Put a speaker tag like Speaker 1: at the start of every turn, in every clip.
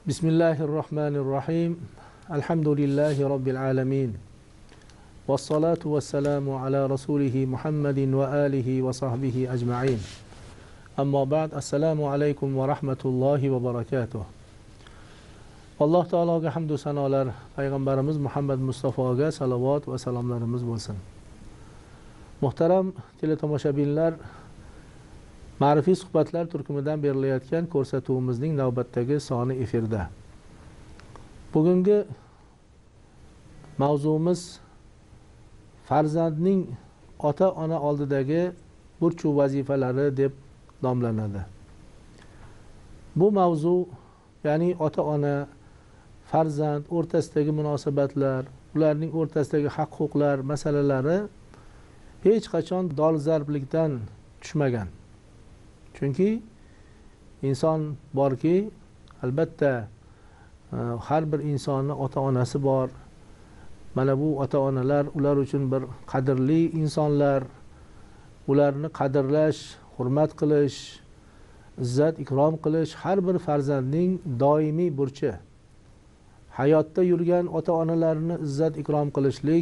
Speaker 1: Bismillahirrahmanirrahim. Elhamdülillahi Rabbil alemin. Vessalatu vesselamu ala Resulihi Muhammedin ve alihi ve sahbihi ecma'in. Amma ba'd. Esselamu aleykum ve rahmetullahi ve berekatuh. Allah Teala'ga hamdü sanolar, Peygamberimiz Muhammed Mustafa'ga salavat ve selamlarımız bo'lsin. Muhtaram teletomoshabinlar, Ma'rifiy suhbatlar turkumidan berilayotgan ko'rsatuvimizning navbatdagi soni efirda. Bugungi mavzuimiz farzandning ota-ona oldidagi burch va vazifalari deb nomlanadi. Bu mavzu, ya'ni ota-ona, farzand o'rtasidagi munosabatlar, ularning o'rtasidagi haq-huquqlar masalalari hech qachon dolzarblikdan tushmagan. Chunki inson borki, albatta har bir insonning ota-onasi bor. Mana bu ota-onalar ular uchun bir qadrli insonlar. Ularni qadrlash, hurmat qilish, izzat ikrom qilish har bir farzandning doimiy burchi. Hayotda yurgan ota-onalarni izzat ikrom qilishlik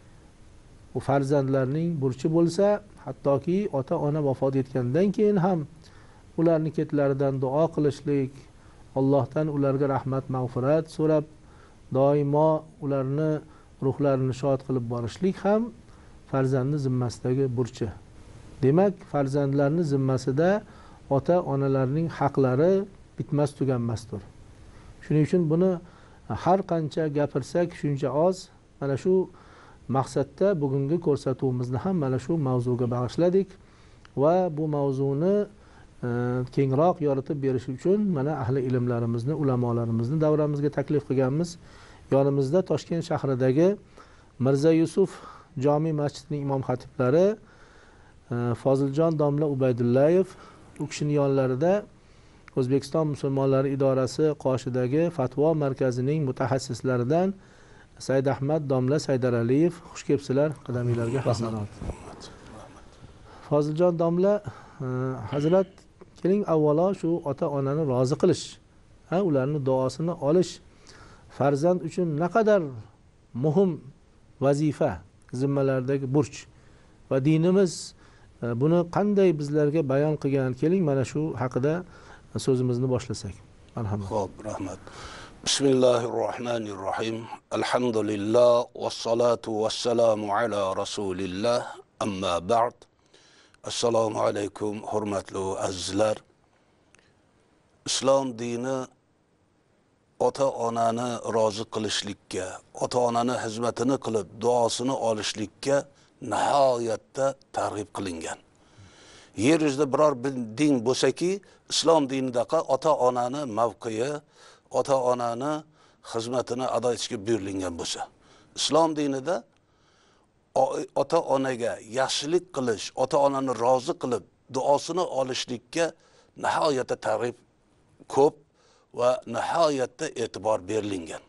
Speaker 1: u farzandlarning burchi bo'lsa, hattoki ota-ona vafot etgandan keyin ham ularning ketlaridan duo qilishlik, Allohdan ularga rahmat, mag'firat so'rab, doimo ularni ruhlarini shod qilib borishlik ham farzandning zimmasidagi burchi. Demak, farzandlarning zimmasida ota-onalarning haqlari bitmas tuganmasdir. Shuning uchun buni har qancha gapirsak shuncha oz. Mana shu maqsadda bugungi ko'rsatuvimizni ham mana shu mavzuga bag'ishladik va bu mavzuni kengroq yoritib berish uchun mana ahli ilmlarimizni, ulamolarimizni davramizga taklif qilganmiz. Yonimizda Toshkent shahridagi Mirza Yusuf Jami masjidining imom xatiblari Foziljon domla Ubaydullayev, u kishining yonlarida O'zbekiston musulmonlari idorasi qoshidagi fatvo markazining mutaxassislaridan Said Ahmad domla Saydaraliyev, xush kelibsizlar, qadamingizga hasanat. Foziljon domla, Hazrat, keling avvalo shu ota-onani rozi qilish, ularning duosini olish farzand uchun naqadar muhim vazifa, zimmalardagi burch va dinimiz buni qanday bizlarga bayon qilgan, keling mana shu haqida so'zimizni boshlasak. Marhamat.
Speaker 2: Xo'p, rahmat. Bismillahirrohmanirrohim. Alhamdulillah vassalatu vassalamu ala rasulillah. Amma ba'd. Assalomu alaykum hurmatli azizlar. Islom dini ota-onani rozi qilishlikka, ota-onani xizmatini qilib duosini olishlikka nihoyatda targ'ib qilingan. Yer yuzida biror bir din bo'lsaki, islom dinidaqa ota-onani mavqei, ota-onani xizmatini ado etishga buyurilgan bo'lsa, islom dinida ota-onaga yaxshilik qilish, ota-onani rozi qilib duosini olishlikka nihoyatda targ'ib ko'p va nihoyatda e'tibor berilgan.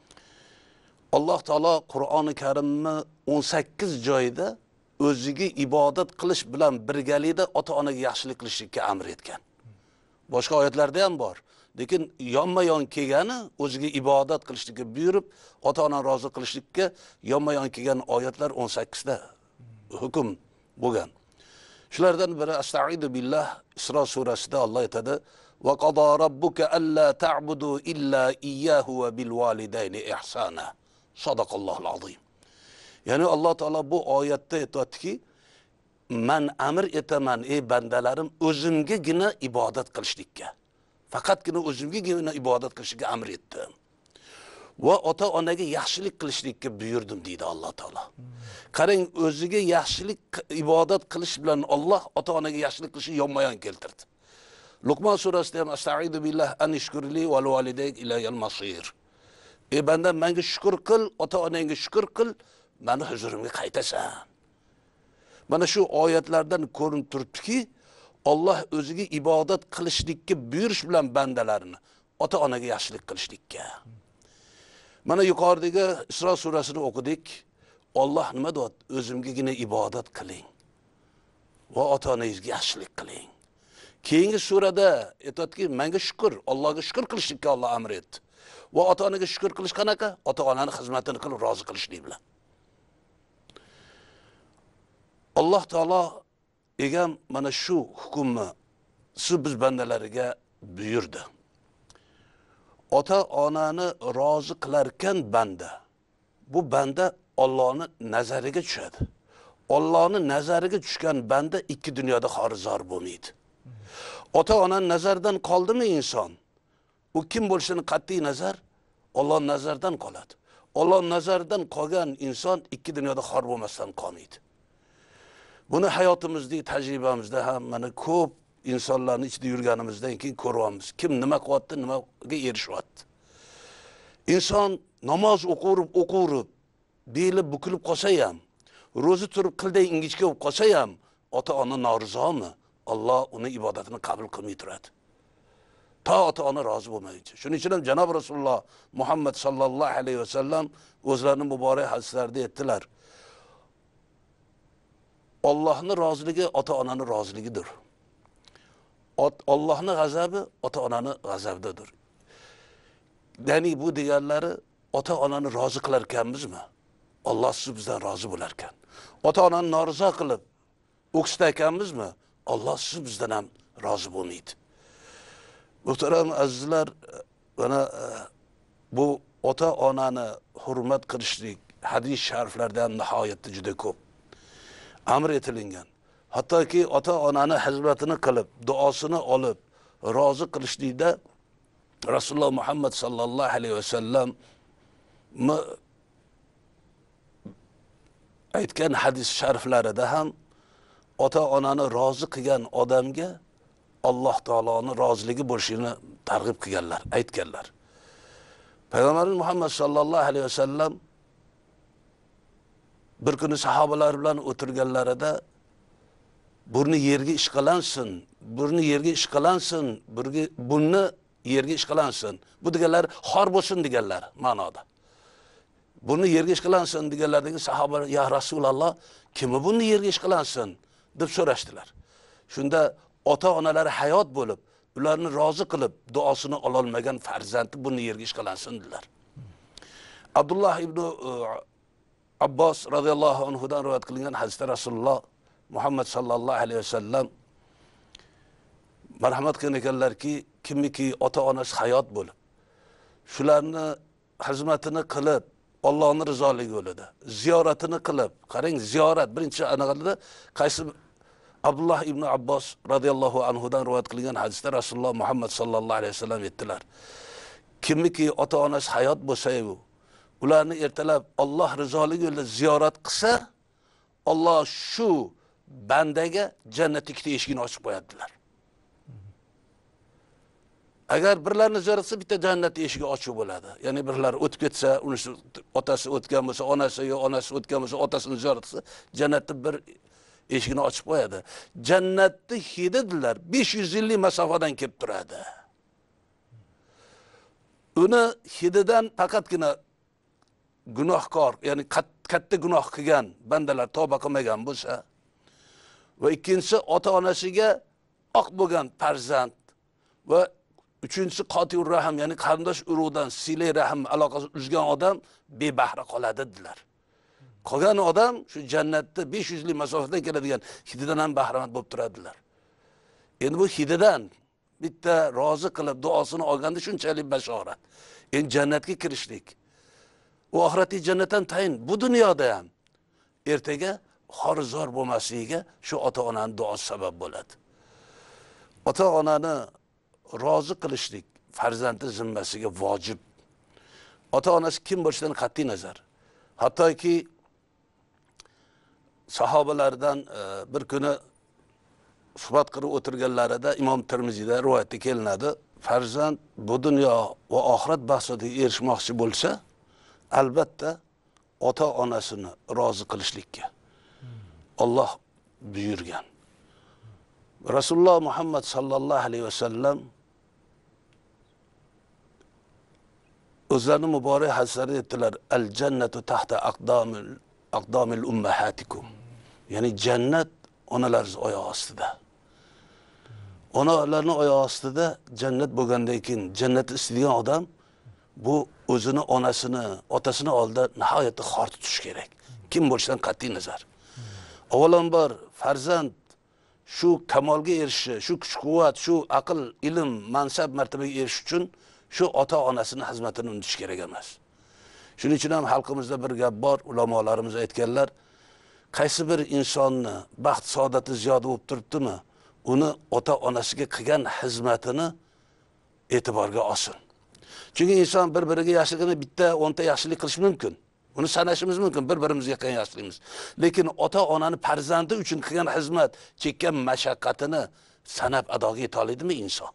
Speaker 2: Alloh taolo Qur'oni Karimni 18 joyda o'ziga ibodat qilish bilan birgalikda ota-onaga yaxshilik qilishga amr etgan. Boshqa oyatlarda ham bor. Lekin yonma-yon kelgani o'ziga ibodat qilishga buyurib, ota-onani rozi qilishga yonma-yon kelgan oyatlar 18 da hukm bo'lgan. Shulardan biri Estaizu billah Isro surasida Alloh aytadi: "Va qada robbuka alla ta'budu illa iyyahu va bil validayni ihsana." Sadaqallohul azim. Ya'ni Alloh taolo bu oyatda aytadiki, "Men amr etaman ey bandalarim, o'zimgagina ibodat qilishlikka. Faqatgina o'zimgagina ibodat qilishga amr etdim. Va ota-onaga yaxshilik qilishlikka buyurdim" deydi Alloh taolo. Qarang, o'ziga yaxshilik ibodat qilish bilan Alloh ota-onaga yaxshilik qilishni yonma-yon keltirdi. Luqmon surasida ham Estaizu billah anishkurli va validayk ilayal masir. Ey banda, menga shukr qil, ota-onangga shukr qil, meni huzurimga qaytasan. Mana shu oyatlardan ko'rinib turibdiki, Alloh o'ziga ibodat qilishlikka buyurish bilan bandalarini ota-onaga yaxshilik qilishlikka. Mana yuqoridagi Isro surasini o'qidik. Alloh nima deyapti? O'zimgagina ibodat qiling va ota-onangizga yaxshilik qiling. Keyingi surada aytadiki, menga shukr, Allohga shukr qilishlikka Alloh amr etdi. Va ota-onaga shukr qilish qanaqa? Ota-onani xizmatini qilib rozi qilishlik bilan. Alloh taolo egam mana shu hukmni siz biz bandalariga buyurdi. Ota-onani rozi qilarkan banda, bu banda Allohning nazariga tushadi. Allohning nazariga tushgan banda ikki dunyoda xorizor bo'lmaydi. Ota-onaning nazaridan qoldimi inson? U kim bo'lishini qat'iy nazar Alloh nazaridan qoladi. Alloh nazaridan qolgan inson ikki dunyoda xor bo'lmasdan qolmaydi. Buni hayotimizda, tajribamizda ham mana ko'p insonlarning ichida yurganimizdan keyin ko'ryapmiz. Kim nima qilyapti, nimaga erishyapti. Inson namoz o'qirib, beli bukilib qolsa ham, ro'za turib qilday ingichka bo'lib qolsa ham, ota-ona norizomi? Alloh uni ibodatini qabul qilmay turadi. Ta ota-ona rozi bo'lmaydi. Shuning uchun ham Janob Rasululloh Muhammad sallallohu alayhi vasallam o'zlarining muborak hadislarida aytdilar. Allohning roziligi ota-onaning roziligidir. Allohning g'azabi ota-onaning g'azabidir. Ya'ni bu deganlari ota-onani rozi qilar ekanmizmi? Alloh siz bizdan rozi bo'lar ekan. Ota-onani norizo qilib o'ksita ekanmizmi? Alloh siz bizdan ham rozi bo'lmaydi. Muhtaram azizlar, mana bu ota-onani hurmat qilishlik hadis shariflarda ham nihoyatda juda ko'p amr etilgan. Hattoki ota-onani xizmatini qilib, duosini olib, rozi qilishlikda Rasululloh Muhammad sallallohu alayhi vasallam aytgan hadis shariflarida ham ota-onani rozi qilgan odamga Alloh taoloning roziligi bo'lishini targ'ib qilganlar, aytganlar. Payg'ambarimiz Muhammad sallallohu alayhi vasallam bir kuni sahobalar bilan o'tirganlarida burni yerga ishqalansin, burni yerga ishqalansin, burni yerga ishqalansin. Bu deganlar xor bo'lsin deganlar ma'noda. Burni yerga ishqalansin deganlardagi sahobalar ya Rasululloh, kimi burni yerga ishqalansin deb so'rashdilar. Shunda ota-onalari hayot bo'lib, ularni rozi qilib, duosini ololmagan farzandi burni yerga ishqalansin dedilar. Abdullah ibn Abbos radhiyallohu anhudan rivoyat qilingan hadisda Rasululloh Muhammad sallallohu alayhi vasallam marhamat qilgan ekanlarki, kimiki ota-onasi hayot bo'lib, shularni xizmatini qilib, Allohning rizoligi yo'lida ziyoratini qilib, qarang, ziyorat birinchi aniqladi. Qaysi Abdullah ibn Abbos radhiyallohu anhudan rivoyat qilingan hadisda Rasululloh Muhammad sallallohu alayhi vasallam aytdilar. Kimiki ota-onasi hayot bo'lsa-yu, ularni ertalab Alloh rizoligi yo'lida ziyorat qilsa, Alloh shu bandaga jannat ikkita eshigini ochib qo'yadilar. Agar birlarini ziyorat qilsa, bitta jannat eshigi ochiq bo'ladi. Ya'ni birlar o'tib ketsa, uni otasi o'tgan bo'lsa, onasi yo onasi o'tgan bo'lsa, otasini ziyorat qilsa, jannatda bir eshigini ochib qo'yadi. Jannatni hididilar 500 yillik masofadan kelib turadi. Uni hididan faqatgina gunohkor, ya'ni katta gunoh qilgan bandalar tavba qilmagan bo'lsa va ikkinchisi ota-onasiga oq bo'lgan farzand va uchinchisi qotiur rahim, ya'ni qarindosh urug'dan silay rahim aloqasi uzgan odam bebahra qoladi dedilar. Qolgan odam shu jannatda 500 yillik masofadan keladigan hididan ham bahramand bo'lib turadilar. Endi bu hididan bitta rozi qilib duosini olganda shunchalik bashorat. Endi jannatga kirishlik. U oxiratdagi jannatdan tayin bu dunyoda ham ertaga xorizor bo'lmasligiga shu ota-onaning duosi sabab bo'ladi. Ota-onani rozi qilishlik farzandi zimmasiga vojib. Ota-onasi kim bo'lishidan qat'iy nazar. Hattoki sahobalardan bir kuni suhbat qilib o'tirganlarida Imom Termiziyda rivoyatda kelinadi. Farzand bu dunyo va oxirat bahsiga erishmoqchi bo'lsa, albatta ota-onasini rozi qilishlikka Alloh buyurgan. Rasululloh Muhammad sallallohu alayhi vasallam o'zlarining muborak hadislarida aytdilar: "Al jannatu tahta aqdamil ummahatikum." Ya'ni jannat onalaringiz oyoq ostida. Onalarning oyoq ostida jannat bo'lgandan keyin jannatni istaydigan odam bu o'zini onasini, otasini oldida nihoyatda xor tutish kerak. Kim bo'lishidan qat'iy nazar. Avvalambor farzand shu kamolga erishishi, shu kuch-quvvat, shu aql, ilm, mansab, martabaga erishish uchun shu ota-onasini xizmatini unutish kerak emas. Shuning uchun ham xalqimizda bir gap bor, ulamolarimiz aytganlar, qaysi bir insonni baxt saodati ziyoda bo'lib turibdimi, uni ota-onasiga qilgan xizmatini e'tiborga olsin. Chunki inson bir-biriga yaxshiligini bitta 10 ta yaxshilik qilish mumkin. Uni sanashimiz mumkin bir-birimizga qilgan yaxshiligimiz. Lekin ota-onani farzandi uchun qilgan xizmat, chekkan mashaqqatini sanab adoga eta oladimi inson?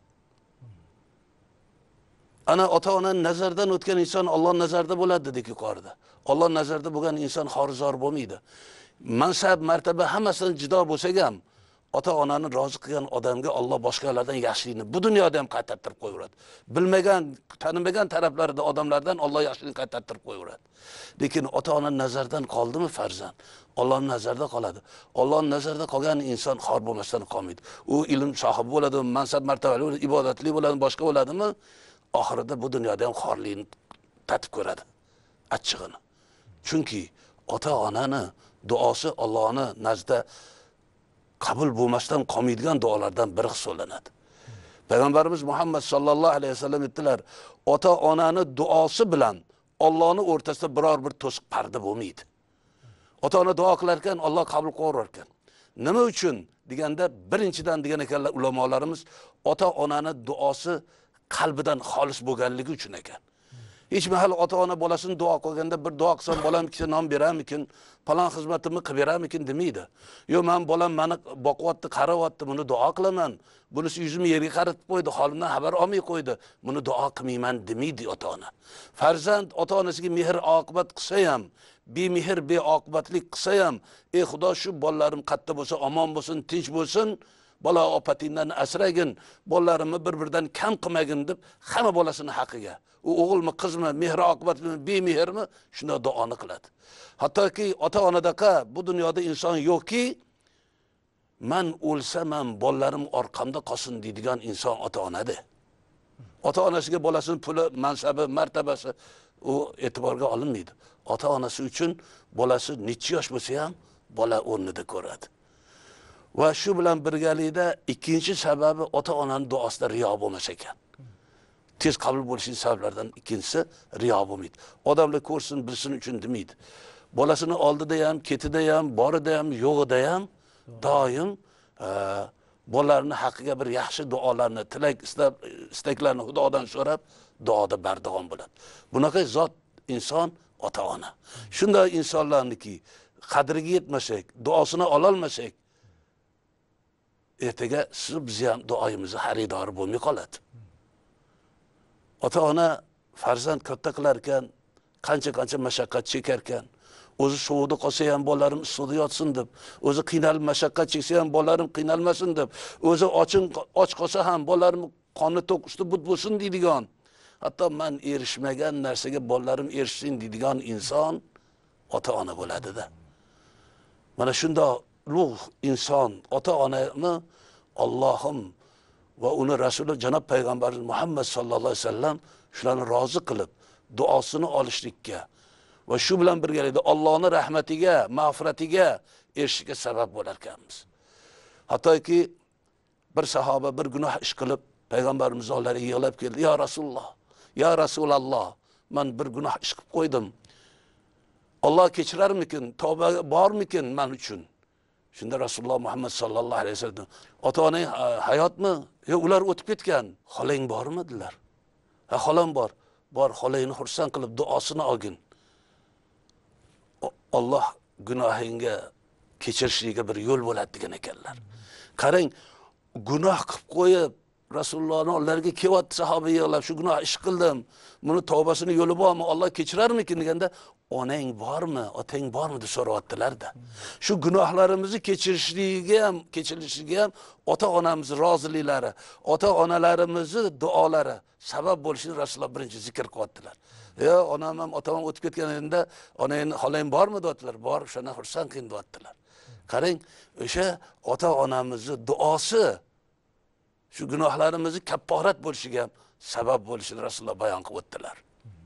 Speaker 2: Ana ota-onaning nazardan o'tgan inson Alloh nazarida bo'ladi dedik yuqorida. Alloh nazarida bo'lgan inson xorizor bo'lmaydi. Mansab, martaba hammasidan jido bo'lsak ham, ota-onani rozi qilgan odamga Alloh boshqalardan yaxshilikni bu dunyoda ham qaytartirib qo'yaveradi. Bilmagan, tanimagan taraflarida odamlardan Alloh yaxshilikni qaytartirib qo'yaveradi. Lekin ota-onaning nazaridan qoldimi farzand? Allohning nazarida qoladi. Allohning nazarida qolgan inson xor bo'lmasdan qolmaydi. U ilm sohibi bo'ladi, mansab, martabali bo'ladi, ibodatli bo'ladi, boshqa bo'ladimi? Oxirida bu dunyoda ham xorlikni tatib ko'radi. Achchig'ini. Chunki ota-onani duosi Allohning nazdida qabul bo'lmasdan qolmaydigan duolardan biri hisoblanadi. Payg'ambarimiz Muhammad sallallohu alayhi vasallam aytdilar, ota-onani duosi bilan Allohning o'rtasida biror bir to'siq parda bo'lmaydi. Ota-ona duo qilar ekan, Alloh qabul qilaverar ekan. Nima uchun deganda, birinchidan degan ekanlar ulamolarimiz, ota-onani duosi qalbidan xolis bo'lganligi uchun ekan. Hech mahal ota-ona bolasini duo qilganda bir duo qilsam bolam ikkita non beramikin, falon xizmatimni qilib beramikin demaydi. Yo, men bolam meni boqyapti, qarayapti, buni duo qilaman. Bunisi yuzimni yerga qaratib qo'ydi, holimdan xabar olmay qo'ydi. Buni duo qilmayman demaydi ota-ona. Farzand ota-onasiga mehr oqibat qilsa ham, bemehr, beoqibatlik qilsa ham, ey Xudo, shu bolalarim qatta bo'lsa, omon bo'lsin, tinch bo'lsin, bola opatingdan asragin, bolalarimni bir-biridan kam qilmagin deb hamma bolasini haqiga, u o'g'ilmi, qizmi, mehr oqibatmi, bemehrmi, shunda duoni qiladi. Hattoki ota-onadaqa bu dunyoda inson yo'qki, men o'lsam ham bolalarim orqamda qolsin deydigan inson ota-onada. Ota-onasiga bolasini puli, mansabi, martabasi u e'tiborga olinmaydi. Ota-onasi uchun bolasi necha yosh bo'lsa ham bola o'rnida ko'radi. Va shu bilan birgalikda ikkinchi sababi ota-onaning duosida riyo bo'lmas ekan. Tez qabul bo'lishining sabablaridan ikkinchisi riyo bo'lmaydi. Odamlar ko'rsin, bilsin uchun demaydi. Bolasini oldida ham, ketida ham, borida ham, yo'g'ida ham doim bolalarini haqqiga bir yaxshi duolarni, tilak, istaklarni Xudodan so'rab, duoda bardavom bo'ladi. Bunaqa zot inson ota-ona. Shunday insonlarniki qadriga yetmasak, duosini ola olmasak, ertaga biz ham duoyimizni xaridori bo'lmay qoladi. Ota-ona farzand katta qilar ekan, qancha mashaqqat chekar ekan, o'zi sovuqda qolsa ham bolalarim issiqda yotsin deb, o'zi qiynalib mashaqqat cheksa ham bolalarim qiynalmasin deb, o'zi och qolsa ham bolalarim qonni to'q usti but bo'lsin deydigan, hatto men erishmagan narsaga bolalarim erishsin deydigan inson ota-ona bo'ladi-da. Mana shunday ulug' inson ota-onani Allohim va uni rasuli janob payg'ambarimiz Muhammad sallallohu alayhi vasallam shularni rozi qilib duosini olishlikka va shu bilan birgalikda Allohning rahmatiga, mag'firatiga erishishga sabab bo'lar ekanmiz. Hattoki bir sahoba bir gunoh ish qilib payg'ambarimiz oldilariga yig'lab keldi. Ya Rasululloh, ya Rasululloh, men bir gunoh ish qilib qo'ydim. Alloh kechirarmikin, tavba bormikin men uchun? Shunda Rasululloh Muhammad sallallohu alayhi vasallam, ota-onang hayotmi? Yo'q, ular o'tib ketgan. Xolang bormi dedilar. Ha, xolam bor. Bor, xolangni xursand qilib duosini olgin. Alloh gunohingga kechirishligiga bir yo'l bo'ladi degan ekanlar. Qarang, gunoh qilib qo'yib Rasulullohning oldilariga kelyapti sahoba yig'lab, shu gunoh ish qildim. Buni tavbasini yo'li bormi? Alloh kechirarmikin deganda, onang bormi, otang bormi deb so'rayaptilar-da. Shu gunohlarimizni kechirishiga ham ota-onamiz roziliklari, ota-onalarimizni duolari sabab bo'lishini Rasululloh birinchi zikr qilyaptilar. Ya onam ham otam ham o'tib ketganida, onang xolang bormi deyaptilar. Bor, shuna xursand qiling deyaptilar. Qarang, o'sha ota-onamizni duosi shu gunohlarimizni kapporat bo'lishiga sabab bo'lishini Rasululloh bayon qilib o'tdilar.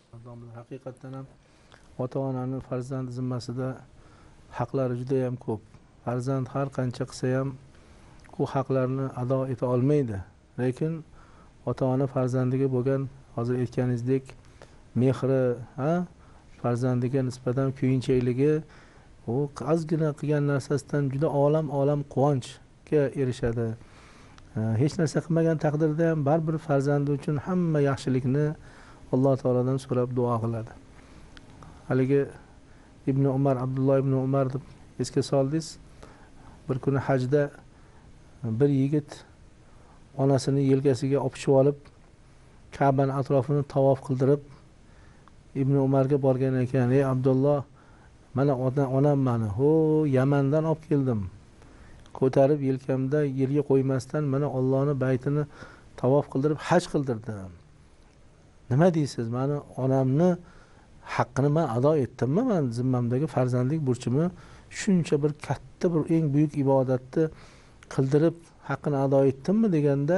Speaker 1: Haqiqatdan ham ota onani farzand zimmasida haqlari juda ham ko'p. Farzand har qancha qilsa ham bu haqlarni ado eta olmaydi. Lekin ota ona farzandiga bo'lgan hozir aytganingizdek mehri, farzandiga nisbatan kuyinchikligi u ozgina qilgan narsasidan juda olam quvonchga erishadi. Hech narsa qilmagan taqdirda ham baribir farzandi uchun hamma yaxshilikni Alloh taolodan so'rab duo qiladi. Haligi Ibn Umar, Abdulloh ibn Umar deb esga soldingiz. Bir kuni hajda bir yigit onasini yelkasiga opishib olib, Ka'bani atrofini tavof qildirib, Ibn Umarga borgan ekan. Ey Abdulloh, mana onam meni, Yamandan olib keldim. Ko'tarib yelkamda yerga qo'ymasdan mana Allohning baytini tavof qildirib haj qildirdim. Nima deysiz? Meni onamni haqqini men ado etdimmi? Men zimmamdagi farzandlik burchimni shuncha bir katta bir eng buyuk ibodatni qildirib haqqini ado etdimmi deganda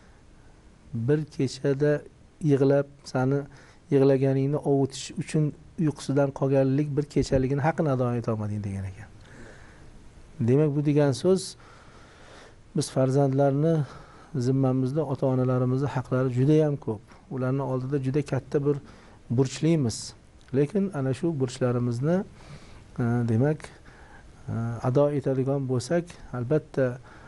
Speaker 1: bir kechada yig'lab seni yig'laganingni ovutish uchun uyqusidan qolganlik bir kechaligini haqqini ado eta olmading degan ekan. Demak bu degan so'z biz farzandlarni zimmamizda ota-onalarimizni haqlari juda ham ko'p. Ularning oldida juda katta bir burchlimiz. Lekin ana shu burchlarimizni demak ado etadigan bo'lsak, albatta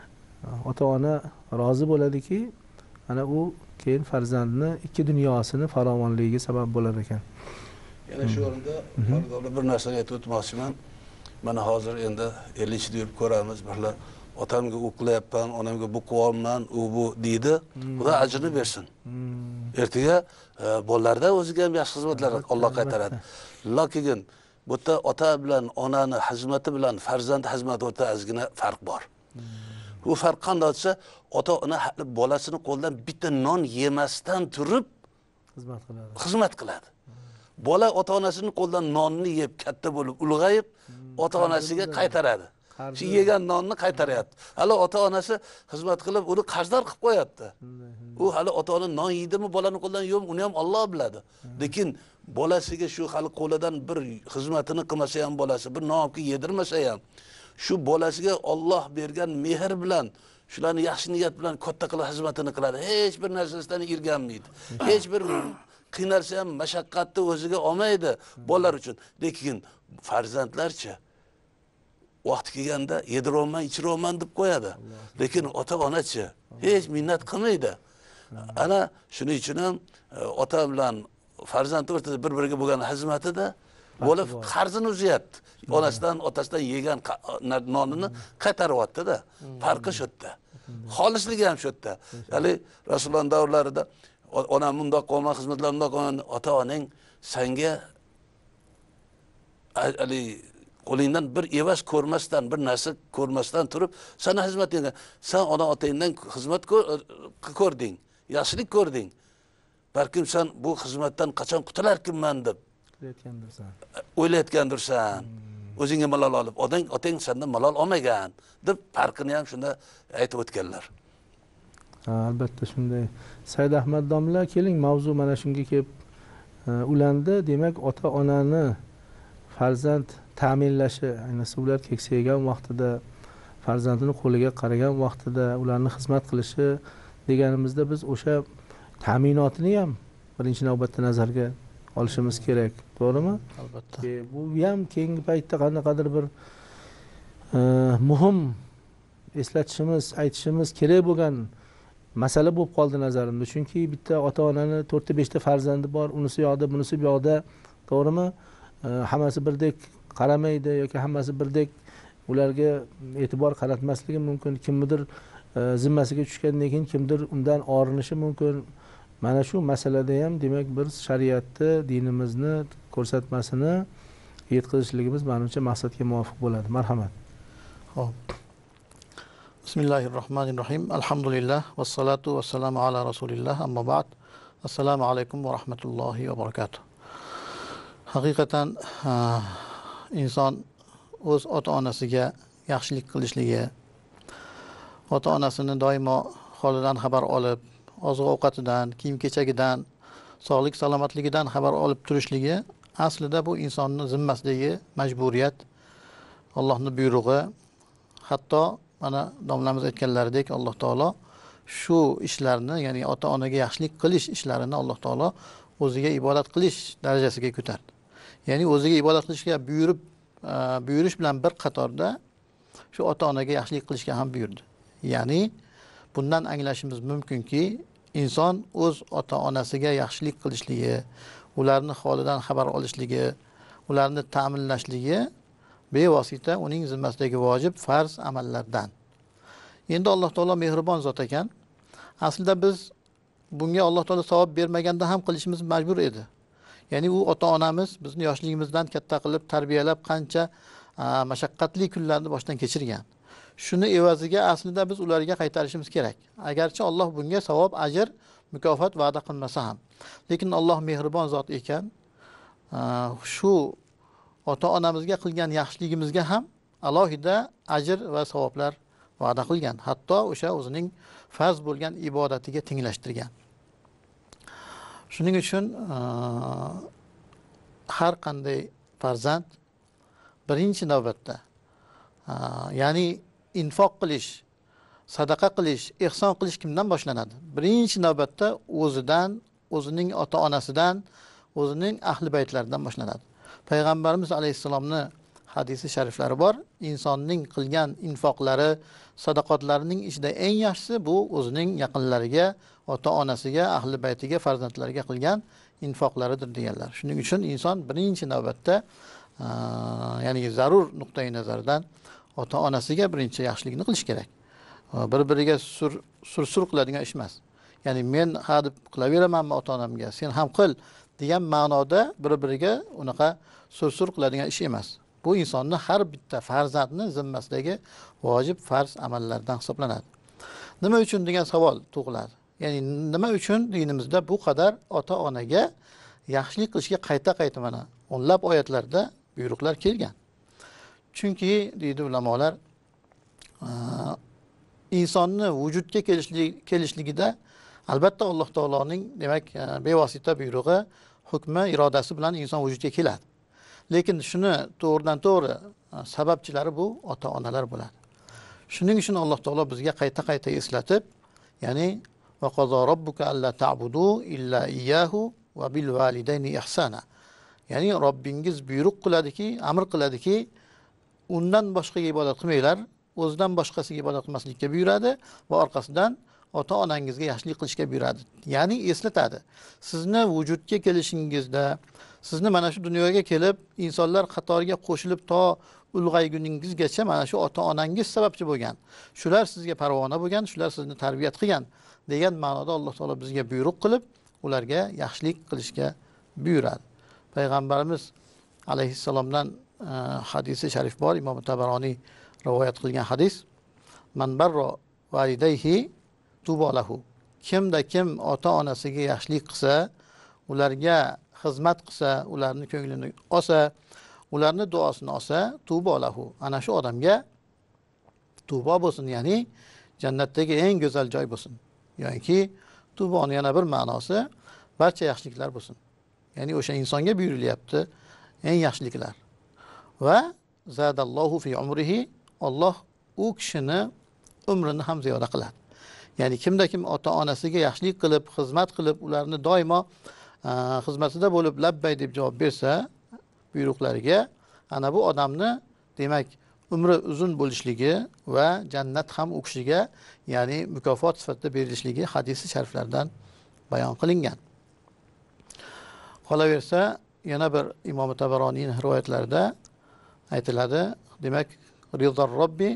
Speaker 1: ota-ona rozi bo'ladiki, ana u keyin farzandni ikki dunyosini farovonligiga sabab bo'lar ekan.
Speaker 2: Yana shu o'rinda bir narsani aytib o'tmoqchiman. Mana hozir endi 50 yurib ko'ramiz, birlar otamga u qilyapman, onamga bu qilyapman, u bu deydi. Xudo ajrini bersin. Ertaga bolalarda o'ziga ham yaxshi xizmatlar Alloh qaytaradi. Lekin bu yerda ota bilan onani xizmati bilan farzand xizmati o'rtasida ozgina farq bor. Bu farq qanday bo'lsa, ota ona bolasini qo'ldan bitta non yemasdan turib xizmat qiladi. Bola ota onasining qo'ldan nonni yeb katta bo'lib ulg'ayib, ota onasiga qaytaradi. Shu yegan nonni qaytaryapti. Hali ota onasi xizmat qilib, uni qarzdor qilib qo'yapti. U hali ota ona non yeydimi, bolaning qo'ldan yo'q, uni ham Alloh biladi. Lekin bolasiga shu hali qo'lidan bir xizmatini qilmasa ham bolasi, bir nonki yedirmasa ham, shu bolasiga Alloh bergan mehr bilan, shularni yaxshi niyat bilan katta qilib xizmatini qiladi. Hech bir narsasidan irganmaydi. Hech bir qiynalsa ham mashaqqatni o'ziga olmaydi bolalar uchun. Lekin farzandlarcha vaqt kelganda yediroman, ichiroman deb qo'yadi. Lekin ota-onachi hech minnat qilmaydi. Ana shuning uchun ham ota bilan farzand o'rtasida bir-biriga bo'lgan xizmatida bola qarzini uzyapti. Onasidan, otasidan yegan nonini qaytaryapti-da. Farqi shu yerda. Xolisligi ham shu yerda. Ya'ni Rasululloh davrlarida onam bundoq qolma, xizmatlar bundoq qolgan, ota-onang senga qo'lingdan bir evaz ko'rmasdan, bir narsa ko'rmasdan turib, sana xizmat qilgan. Sen ona-otangdan xizmat ko'rding, yaxshilik ko'rding. Balkim sen bu xizmatdan qachon qutularkinman deb o'ylayotgandirsan. O'zingga malol olib, otang sendan malol olmagan deb farqini ham shunda aytib o'tganlar.
Speaker 1: Albatta shunday. Said Ahmad domla, keling mavzu mana shunga kelib ulandi. Demak, ota-onani farzand ta'minlashi, ayniqsa ular keksaygan vaqtida, farzandini qo'liga qaragan vaqtida ularni xizmat qilishi deganimizda biz o'sha ta'minotini ham birinchi navbatda nazarga olishimiz kerak, to'g'rimi?
Speaker 3: Albatta.
Speaker 1: Bu ham keyingi paytda qandaydir bir muhim eslatishimiz, aytishimiz kerak bo'lgan masala bo'lib qoldi nazarimda. Chunki bitta ota-onani 4-5 ta farzandi bor, unisi yoqda, bunisi bu yoqda, to'g'rimi? Hammasi birdek qaramaydi yoki hammasi birdek ularga e'tibor qaratmasligi mumkin. Kimdir zimmasiga tushgandan keyin kimdir undan orinishi mumkin. Mana shu masalada ham demak bir shariatni, dinimizni ko'rsatmasini yetkazishligimiz menimcha maqsadga muvofiq bo'ladi. Marhamat.
Speaker 3: Xo'p. Bismillahirrohmanirrohim. Alhamdulillah vassalatu vassalamu ala rasulillah. Amma ba'd. Assalomu alaykum va rahmatullohi va barakatuh. Haqiqatan inson o'z ota-onasiga yaxshilik qilishligi, ota-onasini doimo holidan xabar olib, oziq-ovqatidan, kiyim-kechagidan sog'lik salomatligidan xabar olib turishligi aslida bu insonning zimmasidagi majburiyat, Allohning buyrug'i. Hatto mana domlamiz aytganlaridek Alloh taolo shu ishlarni, ya'ni ota-onaga yaxshilik qilish ishlarini Alloh taolo o'ziga ibodat qilish darajasiga ko'tardi. Ya'ni o'ziga ibodat qilishga buyurish bilan bir qatorda shu ota-onaga yaxshilik qilishga ham buyurdi. Ya'ni bundan anglashimiz mumkinki, inson o'z ota-onasiga yaxshilik qilishligi, ularni holidan xabar olishligi, ularni ta'minlashligi bevosita uning zimmasidagi vojib farz amallardan. Endi Alloh taolo mehribon zot ekan. Aslida biz bunga Alloh taolo savob bermaganda ham qilishimiz majbur edi. Ya'ni u ota-onamiz bizni yoshligimizdan katta qilib tarbiyalab qancha mashaqqatli kunlarni boshdan kechirgan. Shuni evaziga aslida biz ularga qaytarishimiz kerak. Agarchi Alloh bunga savob, ajr, mukofot va'da qilmasa ham. Lekin Alloh mehribon zot ekan, shu ota-onamizga qilgan yaxshiligimizga ham alohida ajr va savoblar va'da qilgan. Hatto o'sha o'zining farz bo'lgan ibodatiga tenglashtirgan. Shuning uchun har qanday farzand birinchi navbatda ya'ni infoq qilish, sadaqa qilish, ihson qilish kimdan boshlanadi? Birinchi navbatda o'zidan, o'zining ota-onasidan, o'zining ahli baytlaridan boshlanadi. Payg'ambarimiz alayhissalomning hadisi shariflari bor. Insonning qilgan infoqlari, sadaqatlarining ichida eng yaxshisi bu o'zining yaqinlariga, ota-onasiga, ahli baytiga, farzandlariga qilgan infoqlaridir deganlar. Shuning uchun inson birinchi navbatda ya'ni zarur nuqtai nazardan ota-onasiga birinchi yaxshilikni qilish kerak. Bir-biriga sur qiladigan ish emas. Ya'ni men ha deb qilaveramanmi ota-onamga, sen ham qil degan ma'noda bir-biriga unaqa sur qiladigan ish emas. Bu insonni har bitta farzandni zimmasidagi vojib farz amallardan hisoblanadi. Nima uchun degan savol tug'iladi. Ya'ni nima uchun dinimizda bu qadar ota-onaga yaxshilik qilishga qayta mana o'nlab oyatlarda buyruqlar kelgan? Chunki deydi ulamolar, insonni vujudga kelishligida albatta Alloh taoloning demak bevosita buyrug'i, hukmi, irodasi bilan inson vujudga keladi. Lekin shuni to'g'ridan to'g'ri sababchilari bu ota-onalar bo'ladi. Shuning uchun Alloh taolo bizga qayta eslatib, ya'ni va qazo robbuka alla ta'budu illa iyyahu va bil validayni ihsana. Ya'ni Robbingiz buyruq qiladiki, amr qiladiki, undan boshqaga ibodat qilmanglar, o'zidan boshqasiga ibodat qilmaslikka buyuradi va orqasidan ota-onangizga yaxshilik qilishga buyuradi. Ya'ni eslatadi. Sizni vujudga kelishingizda, sizni mana shu dunyoga kelib, insonlar qatoriga qo'shilib to ulg'ayguningizgacha mana shu ota-onangiz sababchi bo'lgan. Shular sizga parvona bo'lgan, shular sizni tarbiyat qilgan degan ma'noda Alloh taolo bizga buyruq qilib, ularga yaxshilik qilishga buyuradi. Payg'ambarimiz alayhissalomdan hadisi sharif bor, Imom Tabaroniy rivoyat qilgan hadis. Man barro validayhi tubolahu. Kimda kim ota-onasiga yaxshilik qilsa, ularga xizmat qilsa, ularni ko'nglini olsa, ularni duosini olsa, tubolahu. Ana shu odamga tubo bo'lsin, ya'ni jannatdagi eng go'zal joy bo'lsin. Yoki tuboni yana bir ma'nosi barcha yaxshiliklar bo'lsin. Ya'ni o'sha insonga buyurilyapti eng yaxshiliklar. Va zadallohu fi umrihi, Alloh u kishini umrini ham ziyoda qiladi. Ya'ni kimda kim ota-onasiga yaxshilik qilib, xizmat qilib, ularni doimo xizmatida bo'lib labbay deb javob bersa buyruqlariga, ana bu odamni demak umri uzun bo'lishligi va jannat ham u kishiga ya'ni mukofot sifatida berilishligi hadisi shariflardan bayon qilingan. Qolaversa yana bir Imom Tabaroniyning rivoyatlarida aytiladi, demak rizor robbi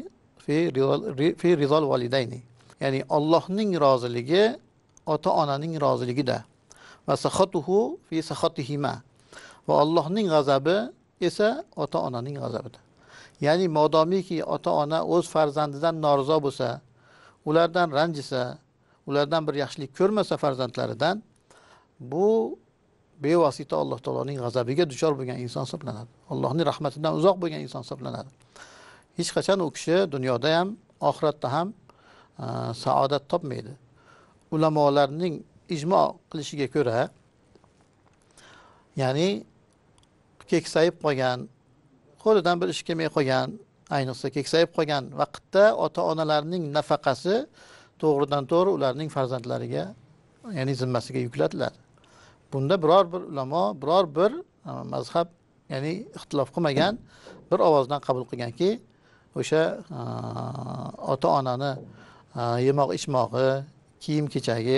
Speaker 3: fi rizol validayni. Ya'ni Allohning roziligi ota-onaning roziligida. Va saxatuhu fi saxatihima. Va Allohning g'azabi esa ota-onaning g'azabida. Ya'ni modomiki ota-ona o'z farzandidan norizo bo'lsa, ulardan ranjisa, ulardan bir yaxshilik ko'rmasa farzandlaridan, bu bevosita Alloh taoloning g'azabiga duchor bo'lgan inson hisoblanadi. Allohning rahmatidan uzoq bo'lgan inson hisoblanadi. Hech qachon u kishi dunyoda ham, oxiratda ham saodat topmaydi. Ulamolarning ijmo qilishiga ko'ra, Ya'ni keksayib qolgan, qo'lidan bir ish kelmay qolgan, ayniqsa keksayib qolgan vaqtda ota-onalarning nafaqasi to'g'ridan to'g'ri ularning farzandlariga, ya'ni zimmasiga yuklatiladi. Bunda biror bir ulamo, biror bir mazhab, ya'ni ixtilof qilmagan bir ovozdan qabul qilganki, o'sha ota-onani yemoq ichmog'i, kiyim-kechagi,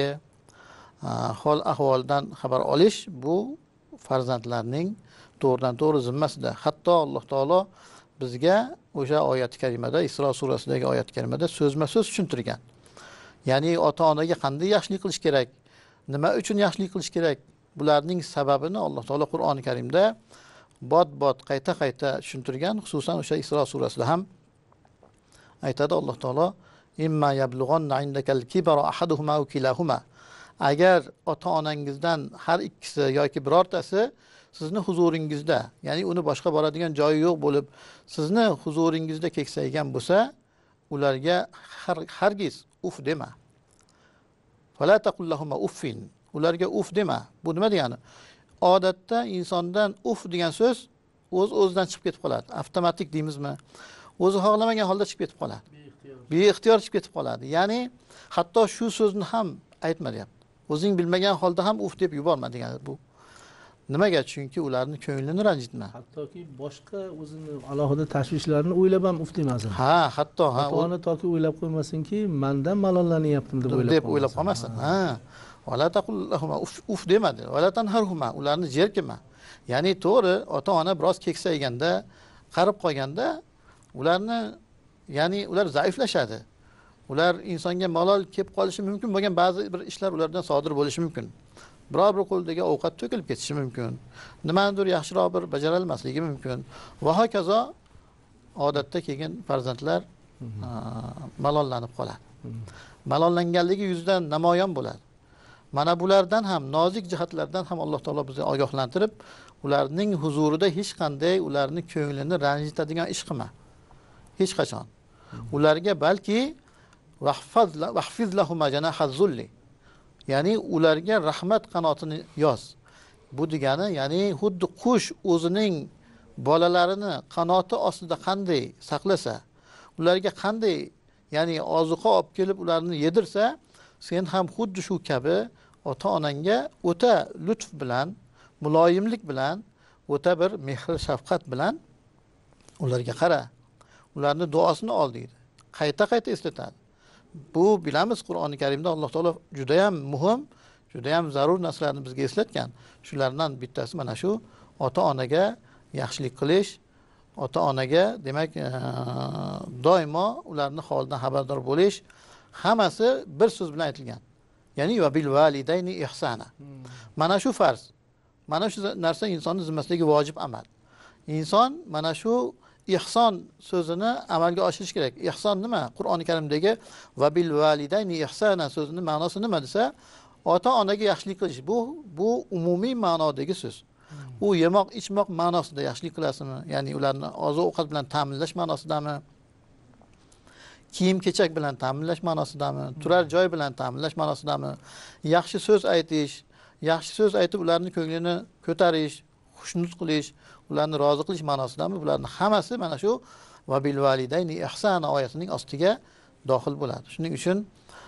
Speaker 3: hol ahvoldan xabar olish bu farzandlarning to'g'ridan to'g'ri zimmasida. Hatto Alloh taolo bizga o'sha oyat-i karimada, Isro surasidagi oyat-i karimada so'zma-so'z tushuntirgan. Ya'ni ota-onaga qanday yaxshilik qilish kerak, nima uchun yaxshilik qilish kerak, bularning sababini Alloh taolo Qur'oni Karimda bot-bot qayta-qayta tushuntirgan. Xususan o'sha Isro surasida ham aytadi Alloh taolo: "Imma yablughanna indakal kibara ahaduhuma aw kilahuma." Agar ota-onangizdan har ikkisi yoki birortasi sizni huzuringizda, ya'ni uni boshqa boradigan joyi yo'q bo'lib, sizni huzuringizda keksaygan bo'lsa, ularga hargiz uf dema. Fala taqul lahuma uffin. Ularga uf dema. Bu nima degani? Odatda insondan uf degan so'z o'z-o'zidan chiqib ketib qoladi. Avtomatik deymizmi? O'zi xohlamagan holda chiqib ketib qoladi. Beixtiyor chiqib ketib qoladi. Ya'ni hatto shu so'zni ham aytma deyapti. O'zing bilmagan holda ham uf deb yuborma degani bu. Nimaga? Chunki ularning ko'nglini ranjitma.
Speaker 1: Hattoki boshqa o'zini alohida tashvishlarini o'ylab ham uf demasin.
Speaker 3: Ha, hatto
Speaker 1: ota-ona toki o'ylab qo'ymasinki, mendan malollanyaptim deb
Speaker 3: o'ylab qolmasin. Ha. Wala taqul lahuma uf demadi. Wala tanharhuma, ularni jerkima. Ya'ni to'g'ri, ota-ona biroz keksayganda, qarib qolganda ularni, ya'ni ular zaiflashadi. Ular insonga malol kelib qolishi mumkin bo'lgan ba'zi bir ishlar ulardan sodir bo'lishi mumkin. Biror bir qo'ldagi ovqat to'kilib ketishi mumkin. Nimadir yaxshiroq bir bajara olmasligi mumkin. Va hokazo odatda kelgan farzandlar malollanib qoladi. Malollanganligi yuzidan namoyon bo'ladi. Mana bulardan ham, nozik jihatlardan ham Alloh taolo bizni ogohlantirib, ularning huzurida hech qanday ularning ko'nglini ranjitadigan ish qilma. Hech qachon. Ularga balki wahfiz lahum janahaz zulli. Ya'ni ularga rahmat qanotini yoz. Bu degani, ya'ni xuddi qush o'zining bolalarini qanoti ostida qanday saqlasa, ularga qanday, ya'ni ozuqa olib kelib ularni yedirsa, sen ham xuddi shu kabi ota-onangga o'ta lutf bilan, muloyimlik bilan, o'ta bir mehr shafqat bilan ularga qara. Ularni duosini ol deydi. Qayta-qayta eslatadi. Bu bilamiz Qur'oni Karimda Alloh taolo juda ham muhim, juda ham zarur narsalarni bizga eslatgan. Shulardan bittasi mana shu ota-onaga yaxshilik qilish, ota-onaga demak doimo ularning holidan xabardor bo'lish, hammasi bir so'z bilan aytilgan. Ya'ni va bil validayni ihsana. Mana shu farz. Mana shu narsa insonning zimmasidagi vojib amal. Inson mana shu ihson so'zini amalga oshirish kerak. Ihson nima? Qur'oni Karimdagi va bil validayni ihsana so'zining ma'nosi nima desa, ota-onaga yaxshilik qilish. Bu umumiy ma'nodagi so'z. U yemoq, ichmoq ma'nosida yaxshilik qilasizmi? Ya'ni ularni oziq-ovqat bilan ta'minlash ma'nosidami? Kiyim-kechak bilan ta'minlash ma'nosidami? Turar joy bilan ta'minlash ma'nosidami? Yaxshi so'z aytish, yaxshi so'z aytib ularning ko'nglini ko'tarish, xushnud qilish, ularni rozi qilish ma'nosidami? Bularning hammasi mana shu va bil validayni ihsana oyatining ostiga daxil bo'ladi. Shuning uchun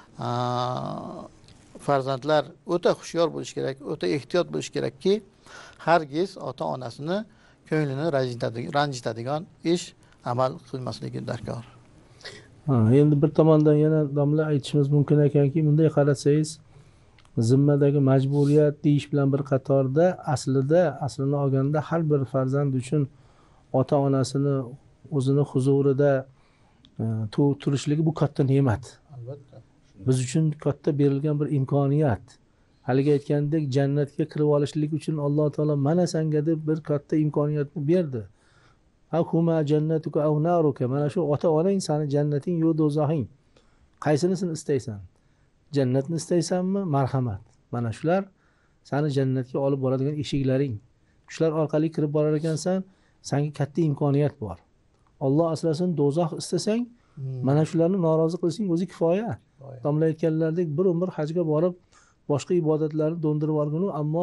Speaker 3: farzandlar o'ta xushyor bo'lish kerak, o'ta ehtiyot bo'lish kerakki, hargiz ota-onasini ko'nglini ranjitadigan ish, amal qilmasligi darkor.
Speaker 1: Endi bir tomondan yana domla aytishimiz mumkin ekanki, bunday qarasangiz, zimmadagi majburiyat deyish bilan bir qatorda aslini olganda har bir farzand uchun ota-onasini o'zini huzurida turishligi bu katta ne'mat.
Speaker 3: Albatta.
Speaker 1: Biz uchun katta berilgan bir imkoniyat. Haligi aytgandek, jannatga kirib olishlik uchun Alloh taolo mana senga deb bir katta imkoniyatni berdi. Huma jannatuka aw naruka. Mana shu ota-onang seni jannating yo do'zaxing. Qaysinisini istaysan? Jannatni istaysanmi? Marhamat. Mana shular seni jannatga olib boradigan eshiklaring. Shular orqali kirib borar ekansan, senga katta imkoniyat bor. Alloh asrasin, do'zax istasang, mana shularni norozi qilsang o'zi kifoya. Domla aytganlaridek bir umr hajga borib boshqa ibodatlarni do'ndirib olginu, ammo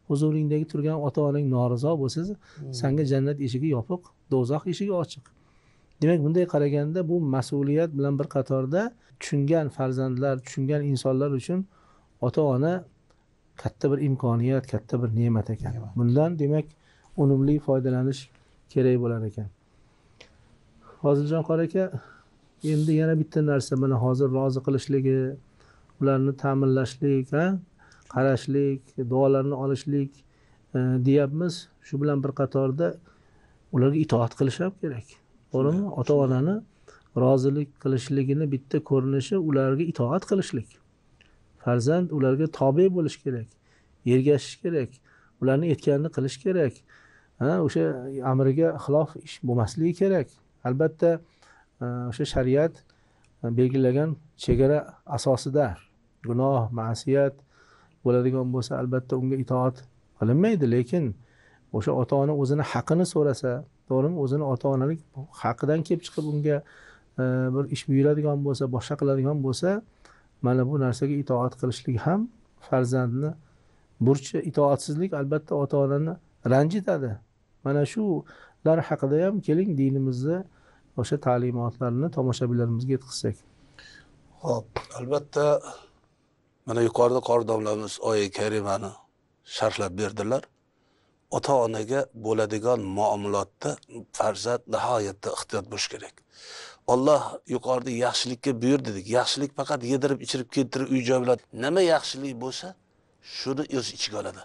Speaker 1: huzuringdagi turgan ota-onang norizo bo'lsa, senga jannat eshigi yopiq, do'zax eshigi ochiq. Demak, bunday qaraganda bu mas'uliyat bilan bir qatorda tushungan farzandlar, tushungan insonlar uchun ota-ona katta bir imkoniyat, katta bir ne'mat ekan. Bundan demak unumli foydalanish kerak bo'lar ekan. Hozirjon qora aka, endi yana bitta narsa, mana hozir rozi qilishligi, ularni ta'minlashlik, qarashlik, duolarni olishlik deyapmiz. Shu bilan bir qatorda ularga itoat qilish ham kerak. To'g'rimi? Ota-onani rozilik qilishligini bitta ko'rinishi ularga itoat qilishlik. Farzand ularga tobe bo'lish kerak, ergashish kerak, ularni aytganini qilish kerak. O'sha amriga xilof ish bo'lmasligi kerak. Albatta, o'sha shariat belgilagan chegara asosida gunoh, ma'siyat bo'ladigan bo'lsa, albatta unga itoat qilinmaydi, lekin o'sha ota-ona o'zini haqini so'rasa, to'g'rimi? O'zini ota-onalik haqidan kelib chiqib unga bir ish buyuradigan bo'lsa, boshqa qiladigan bo'lsa, mana bu narsaga itoat qilishlik ham farzandni burchi. Itoatsizlik albatta ota-onani ranjitadi. Mana shular haqida ham keling dinimizda o'sha ta'limotlarni tomoshabinlarimizga yetkazsak.
Speaker 2: Xo'p, albatta mana yuqorida qori domlamiz oyat karimani sharhlab berdilar. Ota-onaga bo'ladigan muomalotda farzand nihoyatda ehtiyot bo'lish kerak. Alloh yuqorida yaxshilikka buyurdi dedik. Yaxshilik faqat yedirib, ichirib, keltirib uy joy bilan. Nima yaxshilik bo'lsa, shuni o'z ichiga oladi.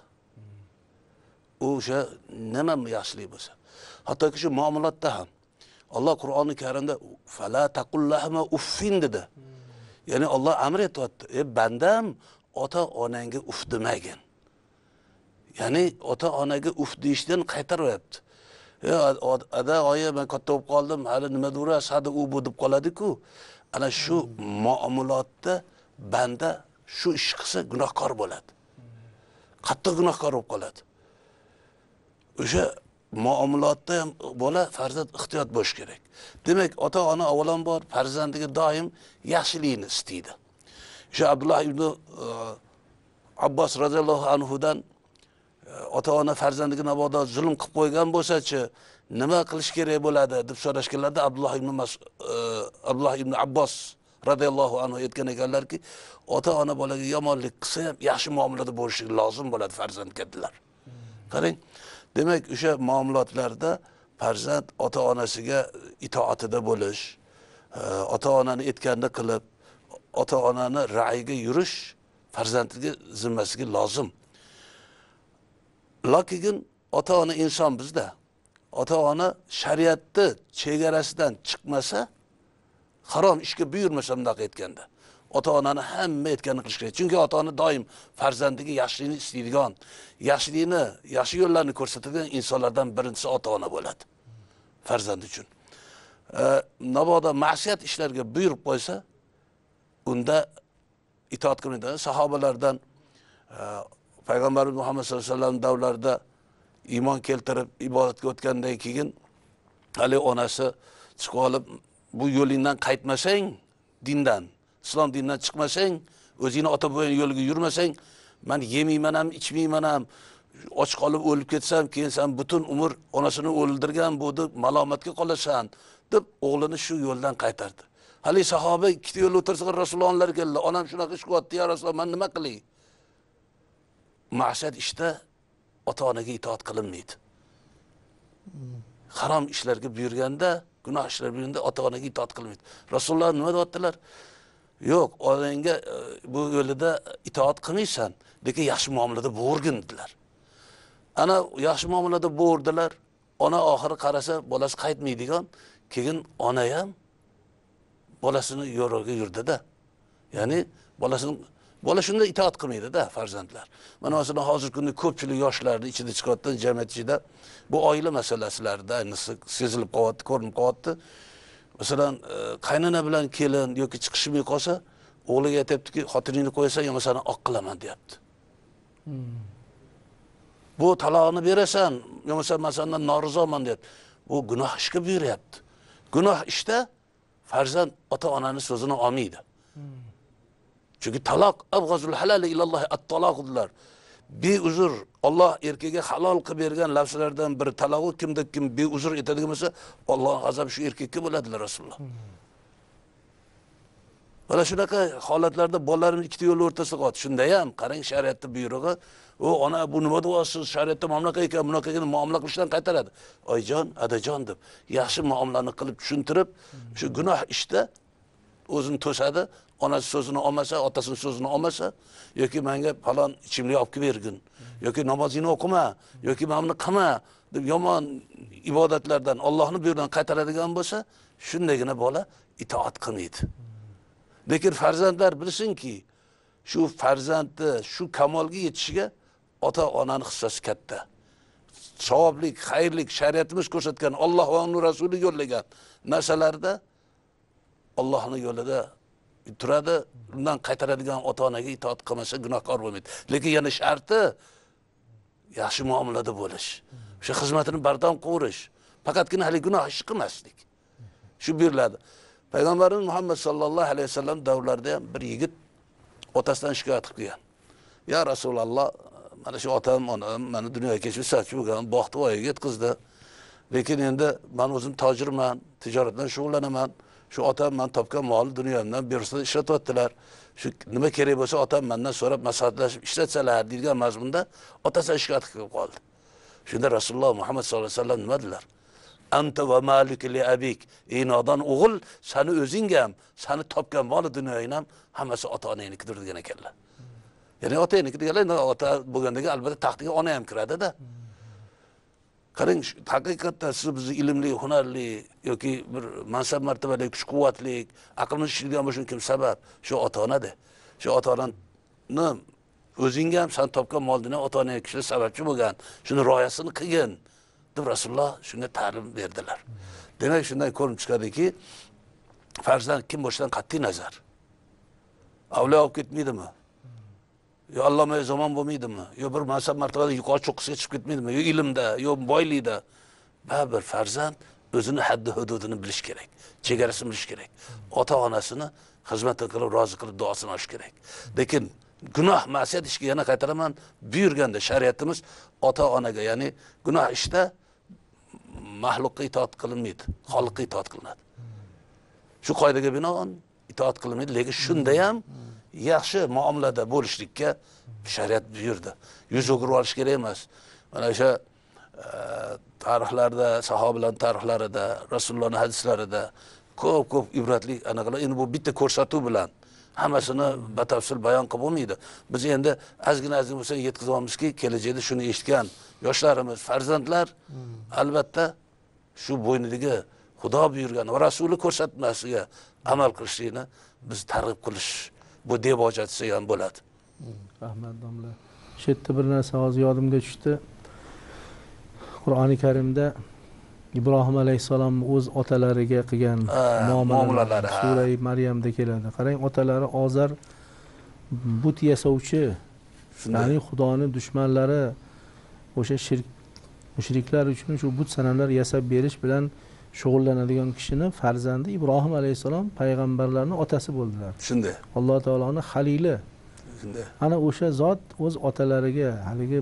Speaker 2: O'sha nima yaxshilik bo'lsa. Hattoki shu muomalotda ham Alloh Qur'oni Karimda fala taqullahuma uffin dedi. Ya'ni Alloh amr etyapti. Bandam ota-onangga uf demagin. Ya'ni ota-onaga uf deyishdan qaytaryapti. Ada oyi men katta bo'lib qoldim, hali nima durasiz, hadi u bu deb qoladi-ku. Ana shu muomalotda banda shu ish qilsa gunohkor bo'ladi. Qattiq gunohkor bo'lib qoladi. O'sha muomalotda ham bola farzand ehtiyot bo'lish kerak. Demak, ota-ona avvalambor farzandiga doim yaxshilikni istaydi. O'sha Abdullah ibn Abbos radhiyallohu anhudan ota-ona farzandiga mabodo zulm qilib qo'ygan bo'lsa-chi, nima qilish kerak bo'ladi deb so'rashganlarda Abdullah ibn Abbos radhiyallohu anhu aytgan ekanlarki, ota-ona bolaga yomonlik qilsa ham yaxshi muomalada bo'lishi lozim bo'ladi farzandga dedilar. Qarang, demak, o'sha muomalotlarda farzand ota-onasiga itoatida bo'lish, ota-onani aytganini qilib, ota-onani ra'yiga yurish farzandiga zimmasiga lozim. Lakin ota-ona inson bizda. Ota-ona shariatni chegarasidan chiqmasa, harom ishga buyurmasa bunday aytganda, ota-onani hamma aytganini qilish kerak. Chunki ota-ona doim farzandiga yaxshilikni istaydigan, yaxshilikni, yaxshi yo'llarni ko'rsatadigan insonlardan birinchisi ota-ona bo'ladi farzand uchun. Nabodo ma'siyat ishlarga buyurib qo'ysa, unda itoat qilmaydi. Sahobalardan Payg'ambarimiz Muhammad sallallohu alayhi vasallam davrlarida iymon keltirib ibodatga o'tgandan keyin hali onasi chiqib olib, bu yo'lingdan qaytmasang, dindan, islom dinidan chiqmasang, o'zingni ota-boyang yo'liga yurmasang, men yemayman ham, ichmayman ham, och qolib o'lib ketsam, keyin sen butun umr onasini o'ldirgan bu deb malomatga qolasan deb o'g'lini shu yo'ldan qaytardi. Hali sahoba ikkita yo'l o'tirsa Rasulullohlar keldi. Onam shunaqa ish qilyapti, ya Rasululloh, men nima qilay? Ma'siyat ishda ota-onaga itoat qilinmaydi. Harom ishlarga buyurganda, gunoh ishlar buyurganda ota-onaga itoat qilinmaydi. Rasululloh nima deyaptilar? Yo'q, onangga bu yo'lida itoat qilmaysan, lekin yaxshi muomalada bo'rgin dedilar. Ana yaxshi muomalada bo'rdilar. Ona oxiri qarasa, bolasi qaytmaydigan, keyin ona ham bolasini yo'riga yurdi-da. Ya'ni bola shunda itoat qilmaydi-da farzandlar. Mana masalan hozirgi kunda ko'pchilik yoshlarni ichida chiqayotgan jamiyat ichida bu oila masalasilarida ayniqsa sezilib qolyapti, ko'rinib qolyapti. Masalan, qaynona bilan kelin yoki chiqishmay qolsa, o'g'liga aytibdiki, xotiningni qo'ysa, yo seni oq qilaman deyapti. Bu taloqni berasan, yo men sendan norizoman deyapti. Bu gunoh ishga buyuryapti. Gunoh ishda farzand ota-onaning so'zini olmaydi. Chunki taloq abg'azul halal ilalloh at-taloq dedilar. beuzr Alloh erkakka halol qilib bergan narsalardan biri talog'u kimda kim beuzr etadigan bo'lsa, Alloh g'azabi shu erkakka bo'ladilar Rasululloh. Mana shunaqa holatlarda bolalarimiz ikkita yo'l o'rtasida qoldi. Shunda ham qarang shariatda buyrug'i, "O ona bu nima duosiz, shariatda mamlakat ekan, bunaqa ekan, muomala qilishdan qaytaradi." Oyjon, adajon deb yaxshi muomalani qilib tushuntirib, shu gunoh ishda o'zini to'sadi, onasi so'zini olmasa, otasining so'zini olmasa, yoki menga falon ichimlik olib kelib bergin, yoki namozingni o'qima, yoki mana buni qilma deb yomon ibodatlardan, Allohning buyrugidan qaytaradigan bo'lsa, shundagina bola itoat qilmaydi. Lekin farzandlar bilsinki, shu farzandni shu kamolga yetishiga ota-onaning hissasi katta. Savoblik, xayrlik, shariatimiz ko'rsatgan, Alloh va uning rasuli yo'llagan narsalarda Allohning yo'lida turadi, undan qaytaradigan ota-onaga itoat qilmasa gunohkor bo'lmaydi. Lekin yana sharti yaxshi muomalada bo'lish. O'sha xizmatini bardam qilish, faqatgina hali gunoh ish qilmaslik. Shu beriladi. Payg'ambarimiz Muhammad sallallohu alayhi vasallam davrlarida ham bir yigit otasidan shikoyat qilib kelgan. Ya Rasululloh, mana shu otam, onam meni dunyoga kechirsachi bo'lgan, baxtli voyaga yetkazdi. Lekin endi men o'zim tojirman, tijorat bilan shug'ullanaman. Shu otam men topgan mol dunyomdan bersida ishlatyaptilar. Shu nima kerak bo'lsa otam mendan so'rab maslahatlashib ishlatsalar degan mazmunda otasidan shikoyat qilib qoldi. Shunda Rasululloh Muhammad sallallohu alayhi vasallam nima dedilar? Anta va malik li abik. Ey nodon o'g'il, seni o'zing ham, seni topgan mol dunyoying ham hammasi ota-onangnikidir degan ekanlar. Ya'ni ota-onaniki deganlar, ota bo'lgandagi albatta taxtiga ona ham kiradi-da. Qarang, haqiqatda siz bizni ilmli, hunarli yoki bir mansab martabali, kuch-quvvatli, aqlimiz ishlaydigan bo'lishun kim sabab? Shu ota-onada. Shu ota-onani o'zing ham sen topgan mol dunyo ota-onaga kishlar sababchi bo'lgan. Shuni rioyasini qilgin deb Rasululloh shunga ta'lim berdilar. Demak, shundan ko'rinib chiqadiki, farzand kim bo'lishidan qat'iy nazar. Avliyo olib ketmaydimi? Yo Alloma zamon bo'lmaydimi? Yo bir mansab martabada yuqori cho'qqisiga chiqib ketmaydimi? Yo ilmda, yo boylikda. Baribir farzand o'zini haddi hududini bilish kerak, chegarasini bilish kerak. Ota-onasini xizmat qilib, rozi qilib duosini olish kerak. Lekin gunoh, ma'siyat ishga yana qaytaraman, buyurganda shariatimiz ota-onaga, ya'ni gunoh ishda mahluqqa itoat qilinmaydi, xoliqqa itoat qilinadi. Shu qoidaga binoan itoat qilinmaydi, lekin shunda ham yaxshi muomalada bo'lishlikka shariat buyurdi. Yuz o'girib olish kerak emas. Mana o'sha tarixlarda, sahobalarning tarixlarida, Rasulullohning hadislarida ko'p ibratli anaqalar. Endi bu bitta ko'rsatuv bilan hammasini batafsil bayon qilib bo'lmaydi. Biz endi ozgina bo'lsa yetkazamizki, kelajakda shuni eshitgan yoshlarimiz, farzandlar albatta shu bo'ynidagi Xudo buyurgan va Rasuli ko'rsatmasiga amal qilishini biz targ'ib qilish, bu debochasi ham bo'ladi.
Speaker 1: Rahmat domla. Shu yerda bir narsa hozir yodimga tushdi. Qur'oni Karimda Ibrohim alayhisalom o'z otalariga qilgan muomalalari Sura Maryamda keladi. Qarang, otalari Ozar but yasovchi, ya'ni Xudoning dushmanlari, o'sha shirk mushriklar uchun shu but sanamlar yasab berish bilan shug'ullanadigan kishini farzandi Ibrohim alayhisalom payg'ambarlarning otasi bo'ldilar.
Speaker 2: Shunday.
Speaker 1: Alloh taoloning xalili.
Speaker 2: Shunday.
Speaker 1: Ana o'sha zot o'z otalariga, haligi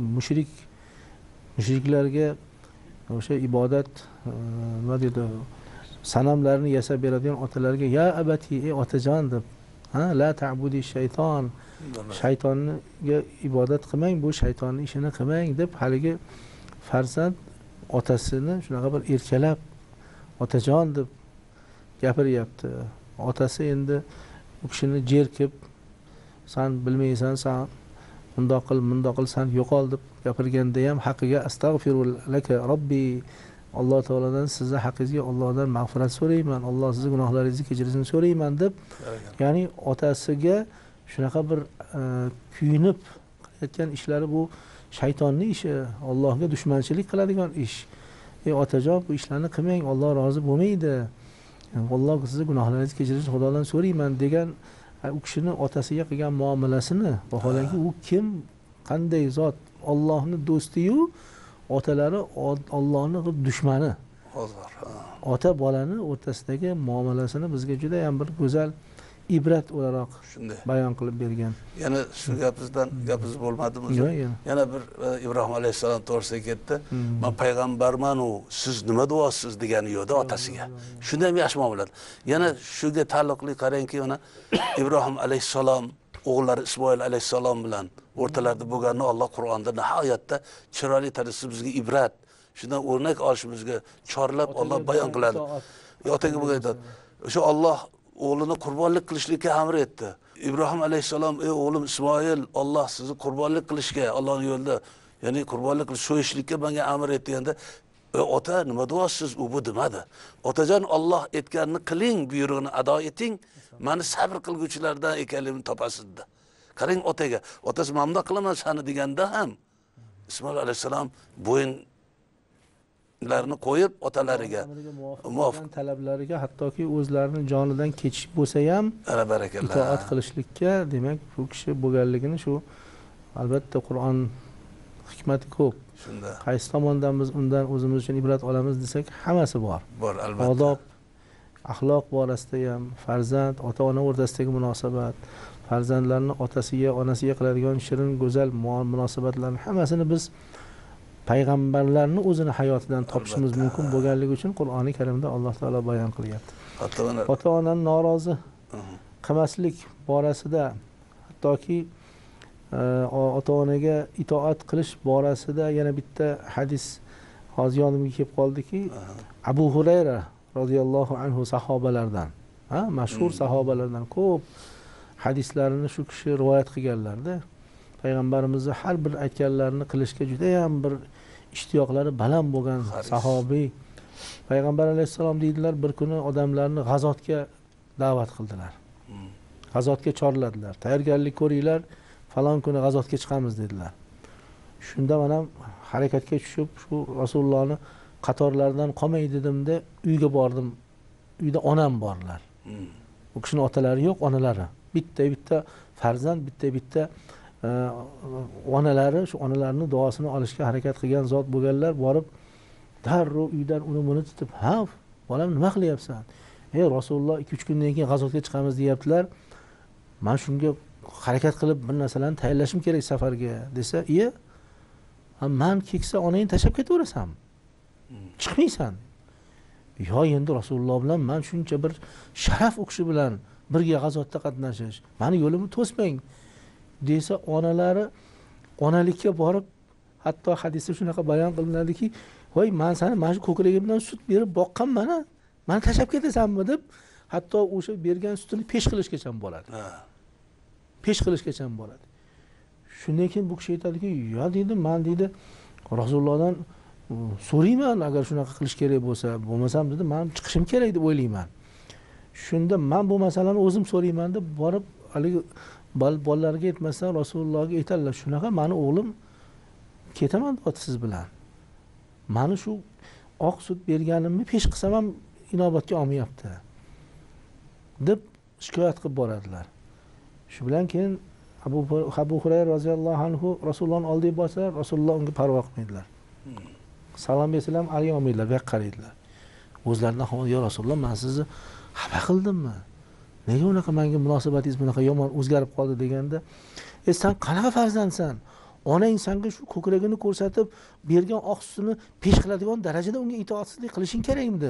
Speaker 1: mushriklarga o'sha ibodat nima deydi, sanamlarni yasab beradigan otalarga ya abati, ey otajon deb, la ta'budi shayton, shaytonga ibodat qilmang, bu shaytonning ishini qilmang deb haligi farzand otasini shunaqa bir erkalab otajon deb gapiryapti. Otasi endi u kishini jerkib, sen bilmaysan, sen mundoq qil, sen yo'qol deb gapirganda ham haqiga astag'firulaka robbi, Alloh taolodan sizni haqqingizga Allohdan mag'firat so'rayman, Alloh sizni gunohlaringizni kechirishini so'rayman deb, ya'ni otasiga shunaqa bir kuyinib qilayotgan ishlari bu shaytonning ishi, Allohga dushmanchilik qiladigan ish. Ey otajon, bu ishlarni qilmang, Alloh rozi bo'lmaydi. Alloh sizni gunohlaringizni kechirishini Xudodan so'rayman degan u kishini otasiga qilgan muomalasini, vaholanki u kim, qanday zot, Allohning do'sti-yu, otalari Allohning dushmani. Ota bolani o'rtasidagi muomalasini bizga juda ham bir go'zal ibrat o'laroq
Speaker 2: shunday.
Speaker 1: bayon qilib bergan.
Speaker 2: Yana shu gapimiz bo'lmadimi?
Speaker 1: Yo'q, yana.
Speaker 2: Yana bir Ibrohim alayhissalom to'g'risida ketdi. Men payg'ambarman u, siz nima duosiz degani yo'qda otasiga. Shunda ham yaxshi muomalat. Yana shunga taalluqli qarangki, mana Ibrohim alayhissalom o'g'illari Ismoil alayhissalom bilan o'rtalarida bo'lganini Alloh Qur'onda nihoyatda chiroyli tarzda bizga ibrat, shundan o'rnak olishimizga chorlab Alloh bayon qiladi. Otaga bo'lgan aytadi. O'sha Alloh o'g'lini qurbonlik qilishlikka amr etdi. Ibrohim alayhissalom, ey o'g'lim Ismoil, Alloh sizni qurbonlik qilishga, Allohning yo'lida, ya'ni qurbonlik qilish, so'yishlikka menga amr etdi deganda, ota nima duosiz u bu demadi. Otajon, Alloh aytganini qiling, buyrug'ini ado eting, meni sabr qilguvchilardan ekanligimni topasiz dedi. Qarang otaga, otasi mamnun qilaman seni deganda ham Ismoil alayhissalom bo'yinlarini qo'yib otalariga muvofiq
Speaker 1: talablariga, hattoki o'zlarining jonidan kechish bo'lsa ham
Speaker 2: barakalloh
Speaker 1: itoat qilishlikka, demak, bu kishi bo'lganligini shu albatta Qur'on hikmati ko'p.
Speaker 2: Shunda
Speaker 1: Qaysi tomondan biz undan o'zimiz uchun ibrat olamiz desak, hammasi bor.
Speaker 2: Bor albatta.
Speaker 1: Odob, axloq borasida ham, farzand, ota-ona o'rtasidagi munosabat, farzandlarni otasiga, onasiga qiladigan shirin, go'zal munosabatlarning hammasini biz payg'ambarlarning o'zini hayotidan topishimiz mumkin bo'lganligi uchun Qur'oni Karimda Alloh taolo bayon qilyapti. Ota-onani norozi qilmaslik borasida, hattoki ota-onaga itoat qilish borasida yana bitta hadis hozir yonimga kelib qoldiki, Abu Hurayra radhiyallohu anhu sahobalardan, mashhur sahobalardan ko'p hadislarini shu kishi rivoyat qilganlarda, payg'ambarimizni har bir aytganlarini qilishga juda ham bir ishtiyoqlari baland bo'lgan sahobiy. Payg'ambar alayhissalom deydilar, bir kuni odamlarni g'azotga da'vat qildilar. G'azotga chorladilar. Tayyorgarlik ko'ringlar, falon kuni g'azotga chiqamiz dedilar. Shunda men ham harakatga tushib, shu Rasulullohni qatorlaridan qolmay dedimda, uyga bordim. Uyda onam borlar. U kishining otalari yo'q, onalari. Bitta farzand, bitta onalari, shu onalarning duosini olishga harakat qilgan zot bo'lganlar, borib darrov uydan uni tutib, "Ha, bolam nima qilyapsan? Ey Rasululloh 2-3 kundan keyin g'azotga chiqamiz deyaptilar. Men shunga harakat qilib bir narsalarni tayyorlashim kerak safarga" desa, "Iye, men keksa onangni tashlab ketaverasan. Chiqmaysan." "Yo, endi Rasululloh bilan men shuncha bir sharaf u kishi bilan birga g'azotda qatnashish, meni yo'limni to'smang" desa, onalari onalikka borib, hatto hadisda shunaqa bayon qilinadiki, "Voy, men seni mana shu ko'kragimdan sut berib boqqanman, meni tashlab ketasanmi?" deb, hatto o'sha bergan sutini pesh qilishgacha bo'ladi. Pesh qilishgacha bo'ladi. Shundan keyin bu kishi aytadiki, "Yo" deydi, "Men deydi Rasulullohdan so'rayman, agar shunaqa qilish kerak bo'lsa, bo'lmasam dedi, men chiqishim kerak deb o'ylayman. Shunda men bu masalani o'zim so'rayman" deb borib, haligi bolalarga aytmasdan Rasulullohga aytadilar, "Shunaqa meni o'g'lim ketaman siz bilan. Meni shu oq sut berganimni pesh qilsam ham inobatga olmayapti" deb shikoyat qilib boradilar. Shu bilan keyin Abu Hurayra roziyallohu anhu Rasulullohning oldiga borsa, Rasululloh unga parvo qilmaydilar. Salom bersalam ariy olmaydilar, yo'q qaraydilar. O'zlaridan ham, "Yo Rasululloh, men sizni xafa qildimmi? Nega unaqa menga munosabatingiz bunaqa yomon o'zgarib qoldi?" deganda, "Sen qanaqa farzandsan? Onang senga shu ko'kragini ko'rsatib bergan oq sutini pesh qiladigan darajada unga itoatsizlik qilishing kerakmidi?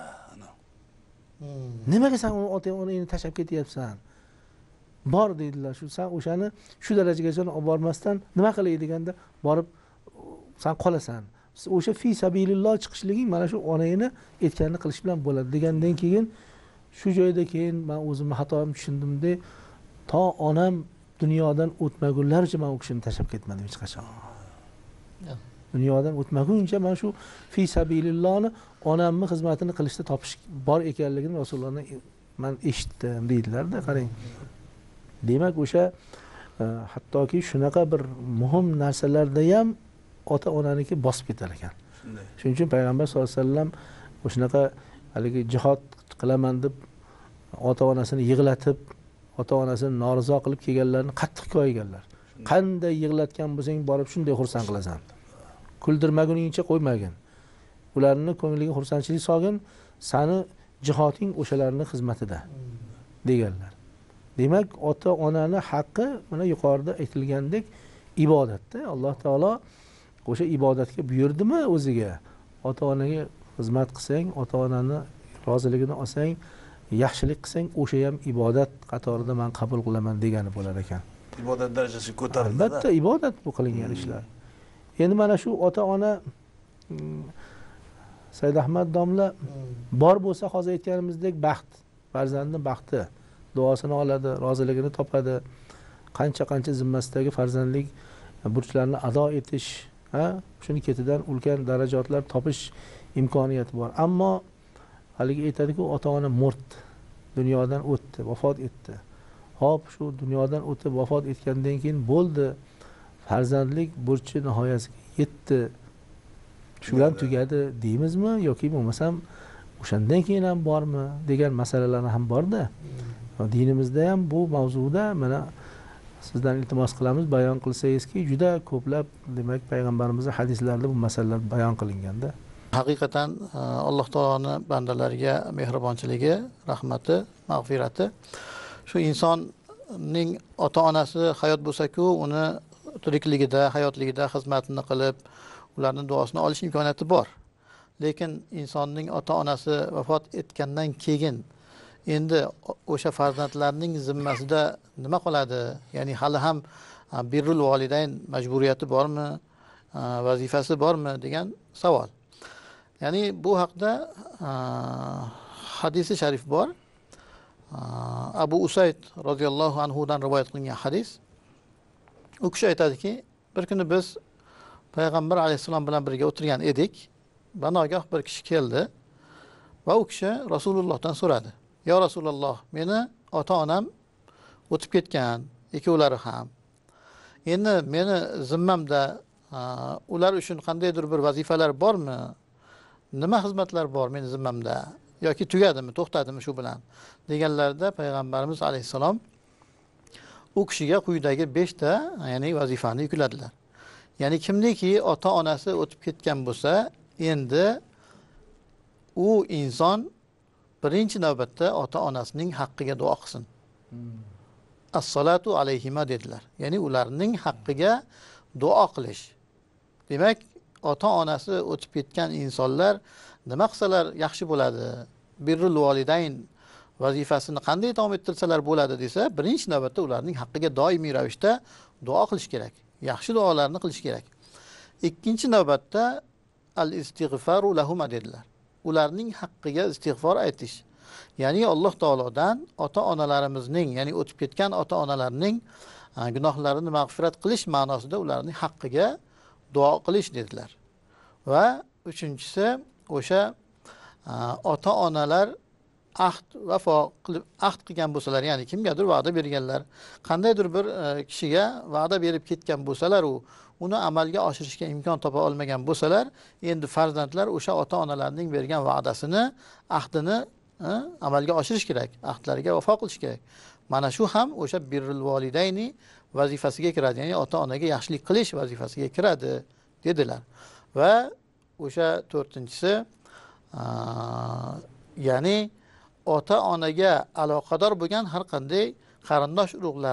Speaker 1: Nimaga sen onangni tashlab ketyapsan? Bor" deydilar. "Shu sen o'shani shu darajagacha olib bormasdan nima qilay deganda, borib sen qolasan. O'sha fi sabililloh chiqishliging mana shu onangni aytganini qilish bilan bo'ladi" degandan keyin shu joyda keyin men o'zimni xatoimni tushundimda, to onam dunyodan o'tmagunlaricha men u kishini tashlab ketmadim hech qachon. Dunyodan o'tmaguncha men shu fi sabilillohni onamni xizmatini qilishda topish bor ekanligini Rasulullohdan men eshitdim deydilar-da, qarang. Demak, o'sha hattoki shunaqa bir muhim narsalarda ham ota-onaniki bosib ketar ekan. Shuning uchun payg'ambar sollallohu alayhi vasallam o'shanaqa haligi jihad qilaman deb ota-onasini yig'latib, ota-onasini norizo qilib kelganlarni qattiq ko'yganlar. Qanday yig'latgan bo'lsang borib shunday xursand qilasan. Kuldirmaguningcha qo'ymagin. Ularni ko'ngliga xursandchilik solgin, seni jihoding o'shalarning xizmatida deganlar. Demak, ota onani haqqi mana yuqorida aytilgandek ibodatda. Alloh taolo o'sha ibodatga buyurdimi o'ziga? Ota onaga xizmat qilsang, ota onani roziligini olsang, yaxshilik qilsang, o'sha ham ibodat qatorida men qabul qilaman degani bo'lar ekan.
Speaker 2: Ibodat darajasiga ko'tarildi.
Speaker 1: Albatta ibodat bu qilingan ishlar. Endi mana shu ota ona Said Ahmad domla bor bo'lsa, hozir aytganimizdek baxt, farzandning baxti, duosini oladi, roziligini topadi. Qancha zimmasidagi farzandlik burchlarini ado etish, shuni ketidan ulkan darajatlar topish imkoniyati bor. Ammo haligi aytadi-ku, ota ona murt, dunyodan o'tdi, vafot etdi. Hop, shu dunyodan o'tib vafot etgandan keyin bo'ldi. Farzandlik burchi nihoyasiga yetdi. Shu bilan tugadi deymizmi yoki bo'lmasam o'shandan keyin ham bormi degan masalalar ham borda. Dinimizda ham bu mavzuda mana sizdan iltimos qilamiz, bayon qilsangizki, juda ko'plab demak payg'ambarimizning hadislarida bu masalalar bayon qilinganda.
Speaker 3: Haqiqatan Alloh taoloning bandalariga mehribonchiligi, rahmati, mag'firati shu insonning ota-onasi hayot bo'lsa-ku, uni tirikligida, hayotligida xizmatini qilib, ularning duosini olish imkoniyati bor. Lekin insonning ota-onasi vafot etgandan keyin endi o'sha farzandlarning zimmasida nima qoladi? Ya'ni hali ham birrul volidayn majburiyati bormi, vazifasi bormi degan savol. Ya'ni bu haqda hadisi sharif bor. Abu Usayd roziyallohu anhu dan rivoyat qilingan hadis. U kishi aytadiki, bir kuni biz payg'ambar alayhissalom bilan birga o'tirgan edik. Banogoh bir kishi keldi va u kishi Rasulullohdan so'radi: "Ya Rasululloh, meni ota-onam o'tib ketgan, ikkovlari ham. Endi meni zimmamda ular uchun qandaydir bir vazifalar bormi? Nima xizmatlar bor meni zimmamda? Yoki tugadimi, to'xtadimi shu bilan?" deganlarida payg'ambarimiz alayhissalom u kishiga quyidagi 5 ta, ya'ni vazifani yukladilar. Ya'ni kimniki ota-onasi o'tib ketgan bo'lsa, endi u inson birinchi navbatda ota-onasining haqqiga duo qilsin. As-salatu alayhima dedilar. Ya'ni ularning haqqiga duo qilish. Demak, ota-onasi o'tib ketgan insonlar nima qilsalar yaxshi bo'ladi? Birrul volidayn vazifasini qanday davom ettirsalar bo'ladi desa, birinchi navbatda ularning haqqiga doimiy ravishda duo qilish kerak. Yaxshi duolarni qilish kerak. Ikkinchi navbatda al-istig'faru lahum dedilar. Ularning haqqiga istig'for aytish. Ya'ni Alloh taolodan ota-onalarimizning, ya'ni o'tib ketgan ota-onalarning gunohlarini mag'firat qilish ma'nosida ularning haqqiga duo qilish dedilar. Va uchinchisi o'sha ota-onalar ahd qilgan bo'lsalar, ya'ni kimgadir va'da berganlar, qandaydir bir kishiga va'da berib ketgan bo'lsalar, uni amalga oshirishga imkon topa olmagan bo'lsalar, endi farzandlar o'sha ota-onalarning bergan va'dasini, ahdini amalga oshirish kerak, ahdlariga vafo qilish kerak. Mana shu ham o'sha birrul volidayni vazifasiga kiradi, ya'ni ota-onaga yaxshilik qilish vazifasiga kiradi dedilar. Va o'sha to'rtinchisi, ya'ni ota-onaga aloqador bo'lgan har qanday qarindosh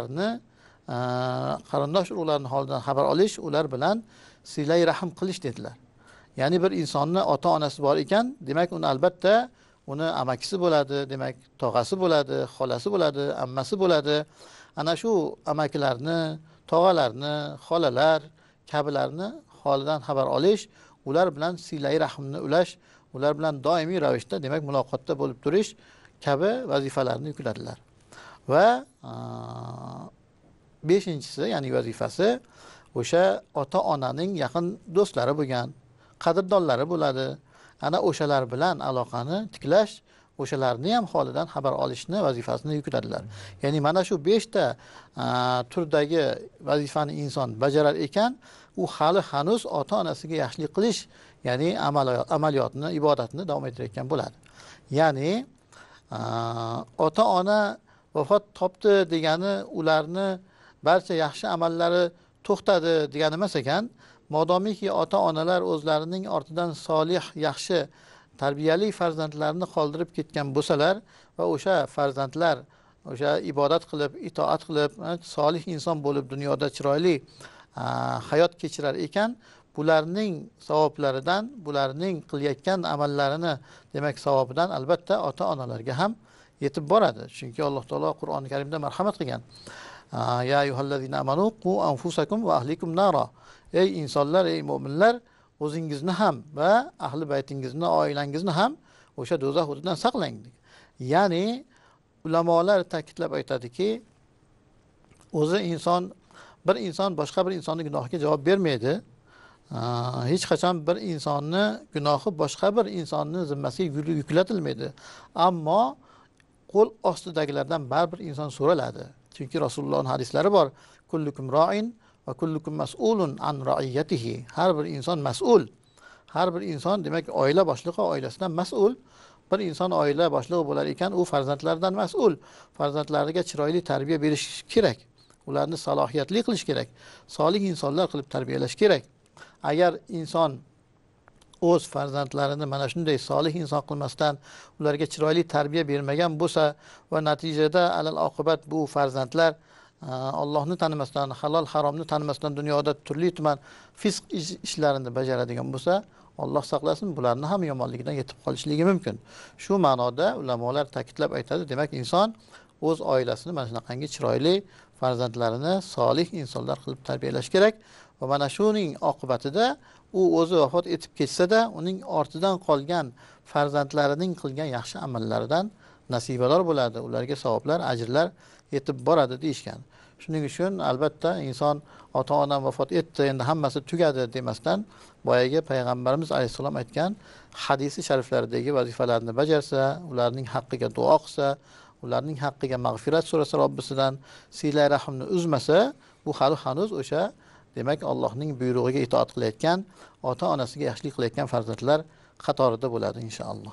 Speaker 3: urug'larni holidan xabar olish, ular bilan silay rahim qilish dedilar. Ya'ni bir insonni ota-onasi bor ekan, demak uni albatta uni amakisi bo'ladi, demak tog'asi bo'ladi, xolasi bo'ladi, ammasi bo'ladi. Ana shu amakilarni, tog'alarni, xolalar kabilarni holidan xabar olish, ular bilan silay rahimni ulash, ular bilan doimiy ravishda demak muloqotda bo'lib turish kabi vazifalarni yukladilar. Va beshinchisi, ya'ni vazifasi o'sha ota-onaning yaqin do'stlari bo'lgan, qadrdonlari bo'ladi. Ana o'shalar bilan aloqani tiklash, o'shalarni ham holidan xabar olishni vazifasini yukladilar. Ya'ni mana shu 5 ta turdagi vazifani inson bajarar ekan, u hali hanuz ota-onasiga yaxshilik qilish, ya'ni amaliyotni, ibodatni davom ettirayotgan bo'ladi. Ya'ni ota-ona vafot topdi degani ularni barcha yaxshi amallari to'xtadi degani emas ekan. Modomiki ota-onalar o'zlarining ortidan solih, yaxshi, tarbiyali farzandlarni qoldirib ketgan bo'lsalar va o'sha farzandlar o'sha ibodat qilib, itoat qilib, solih inson bo'lib dunyoda chiroyli hayot kechirar ekan, bularning savoblaridan, bularning qilayotgan amallarini, demak savobidan albatta ota-onalarga ham yetib boradi. Chunki Alloh taolo Qur'oni Karimda marhamat qilgan. Ya ayyuhallazina amanu qu anfusakum va ahlikum nara. Ey insonlar, ey mu'minlar, o'zingizni ham va ahli baytingizni, oilangizni ham o'sha do'zax o'tidan saqlang. Ya'ni ulamolar ta'kidlab aytadiki, o'zi bir inson boshqa bir insonning gunohiga javob bermaydi. Hech qachon bir insonni gunohi boshqa bir insonning zimmasiga yuklatilmaydi. Ammo qo'l ostidagilardan baribir inson so'raladi. Chunki Rasulullohning hadislari bor. Kullukum ra'in va kullukum mas'ulun an ra'iyatihi. Har bir inson mas'ul. Har bir inson demak oila boshlig'i oilasidan mas'ul. Bir inson oila boshlig'i bo'lar ekan, u farzandlaridan mas'ul. Farzandlariga chiroyli tarbiya berish kerak. Ularni salohiyatli qilish kerak. Solih insonlar qilib tarbiyalash kerak. Agar inson o'z farzandlarini mana shunday solih inson qilmasdan, ularga chiroyli tarbiya bermagan bo'lsa va natijada alal oqibat bu farzandlar Allohni tanimasdan, halol haromni tanimasdan dunyoda turli tuman fisq ishlarini bajaradigan bo'lsa, Alloh saqlasin, bularni ham yomonligidan yetib qolishligi mumkin. Shu ma'noda ulamolar ta'kidlab aytadi, demak inson o'z oilasini mana shunaqangi chiroyli farzandlarini solih insonlar qilib tarbiyalash kerak va mana shuning oqibatida u o'zi vafot etib ketsa-da, uning ortidan qolgan farzandlarining qilgan yaxshi amallaridan nasibador bo'ladi. Ularga savoblar, ajrlar yetib boradi deyishgan. Shuning uchun albatta inson ota-onam vafot etdi, endi hammasi tugadi demasdan, boyaga payg'ambarimiz alayhisalom aytgan hadisi shariflaridagi vazifalarni bajarsa, ularning haqqiga duo qilsa, ularning haqqiga mag'firat so'rasa Robbisidan, silay rahmni uzmasa, bu hali hanuz o'sha demak Allohning buyrug'iga itoat qilayotgan, ota-onasiga yaxshilik qilayotgan farzandlar qatorida bo'ladi inshaalloh.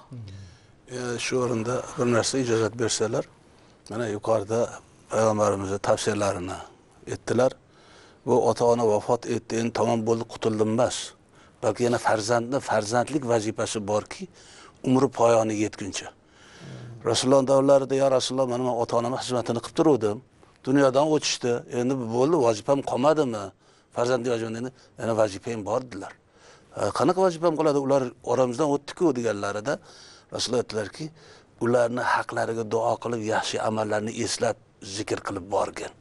Speaker 2: Shu o'rinda bir narsa ijozat bersalar, mana yuqorida payg'ambarimizning tavsiyalarini aytdilar. Bu ota-ona vafot etdi, endi tamom bo'ldi, qutuldim emas. Balki yana farzandlik vazifasi borki, umri poyoniga yetguncha. Rasululloh davrlarida ya Rasululloh, men ota-onam xizmatini qilib turdim. Dunyodan o'tishdi. Endi bo'ldi, vazifam qolmadimi? Farzandlik vazifam endi yana vazifam bor dedilar. Qanaqa vazifam qoladi? Ular oramizdan o'tdi-ku deganlarida Rasululloh aytdilarki, ularni haqlariga duo qilib, yaxshi amallarni eslab, zikr qilib borgan.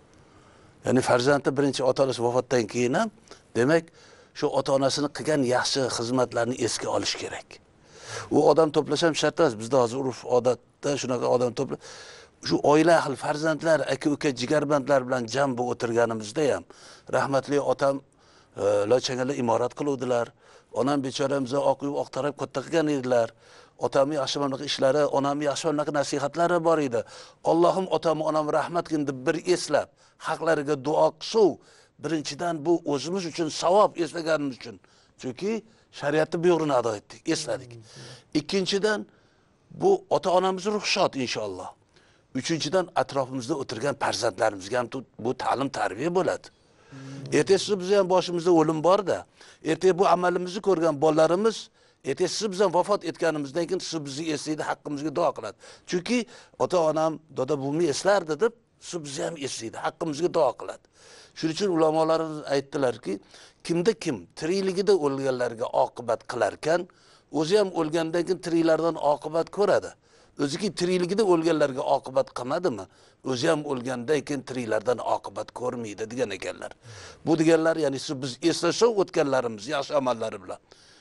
Speaker 2: Ya'ni farzandi birinchi ota-onasi vafotdan keyin ham demak, shu ota-onasini qilgan yaxshi xizmatlarni esga olish kerak. U odam to'plash ham shart emas. Bizda hozir urf odatda shunaqa odam to'plab, shu oila ahli, farzandlar, aka-uka, jigarbandlar bilan jam bo'lib o'tirganimizda ham rahmatli otam lochangala imorat qiluvdilar. Onam bechoramiz oq uy oq taraf katta qilgan edilar. Otamning yaxshi mana ishlari, onamning yaxshi mana nasihatlari bor edi. Allohim otamni, onamni rahmat qilsin deb bir eslab, haqlariga duo qilsuv. Birinchidan bu o'zimiz uchun savob, eslaganimiz uchun. Chunki shariatning buyruğunu ado etdik, esladik. Ikkinchidan bu ota-onamiz ruxshot inshaalloh. Uchinchidan atrofimizda o'tirgan farzandlarimizga ham bu ta'lim tarbiya bo'ladi. Ertasi bizga ham boshimizda o'lim bor-da. Ertaga bu amalimizni ko'rgan bolalarimiz ertasi biz ham vafot etganimizdan keyin siz bizni eslaydi, haqqimizga duo qiladi. Chunki ota-onam, doda buvimni eslardi deb siz bizni ham eslaydi, haqqimizga duo qiladi. Shuning uchun ulamolarimiz aytdilarki, kimda kim tirikligida o'lganlarga oqibat qilarkan, o'zi ham o'lgandan keyin tiriklardan oqibat ko'radi. O'ziki tirikligida o'lganlarga oqibat qilmadimi? O'zi ham o'lgandan keyin tiriklardan oqibat ko'rmaydi degan ekanlar. Bu deganlar, ya'ni siz biz eslasa o'tganlarimiz yaxshi amallari bilan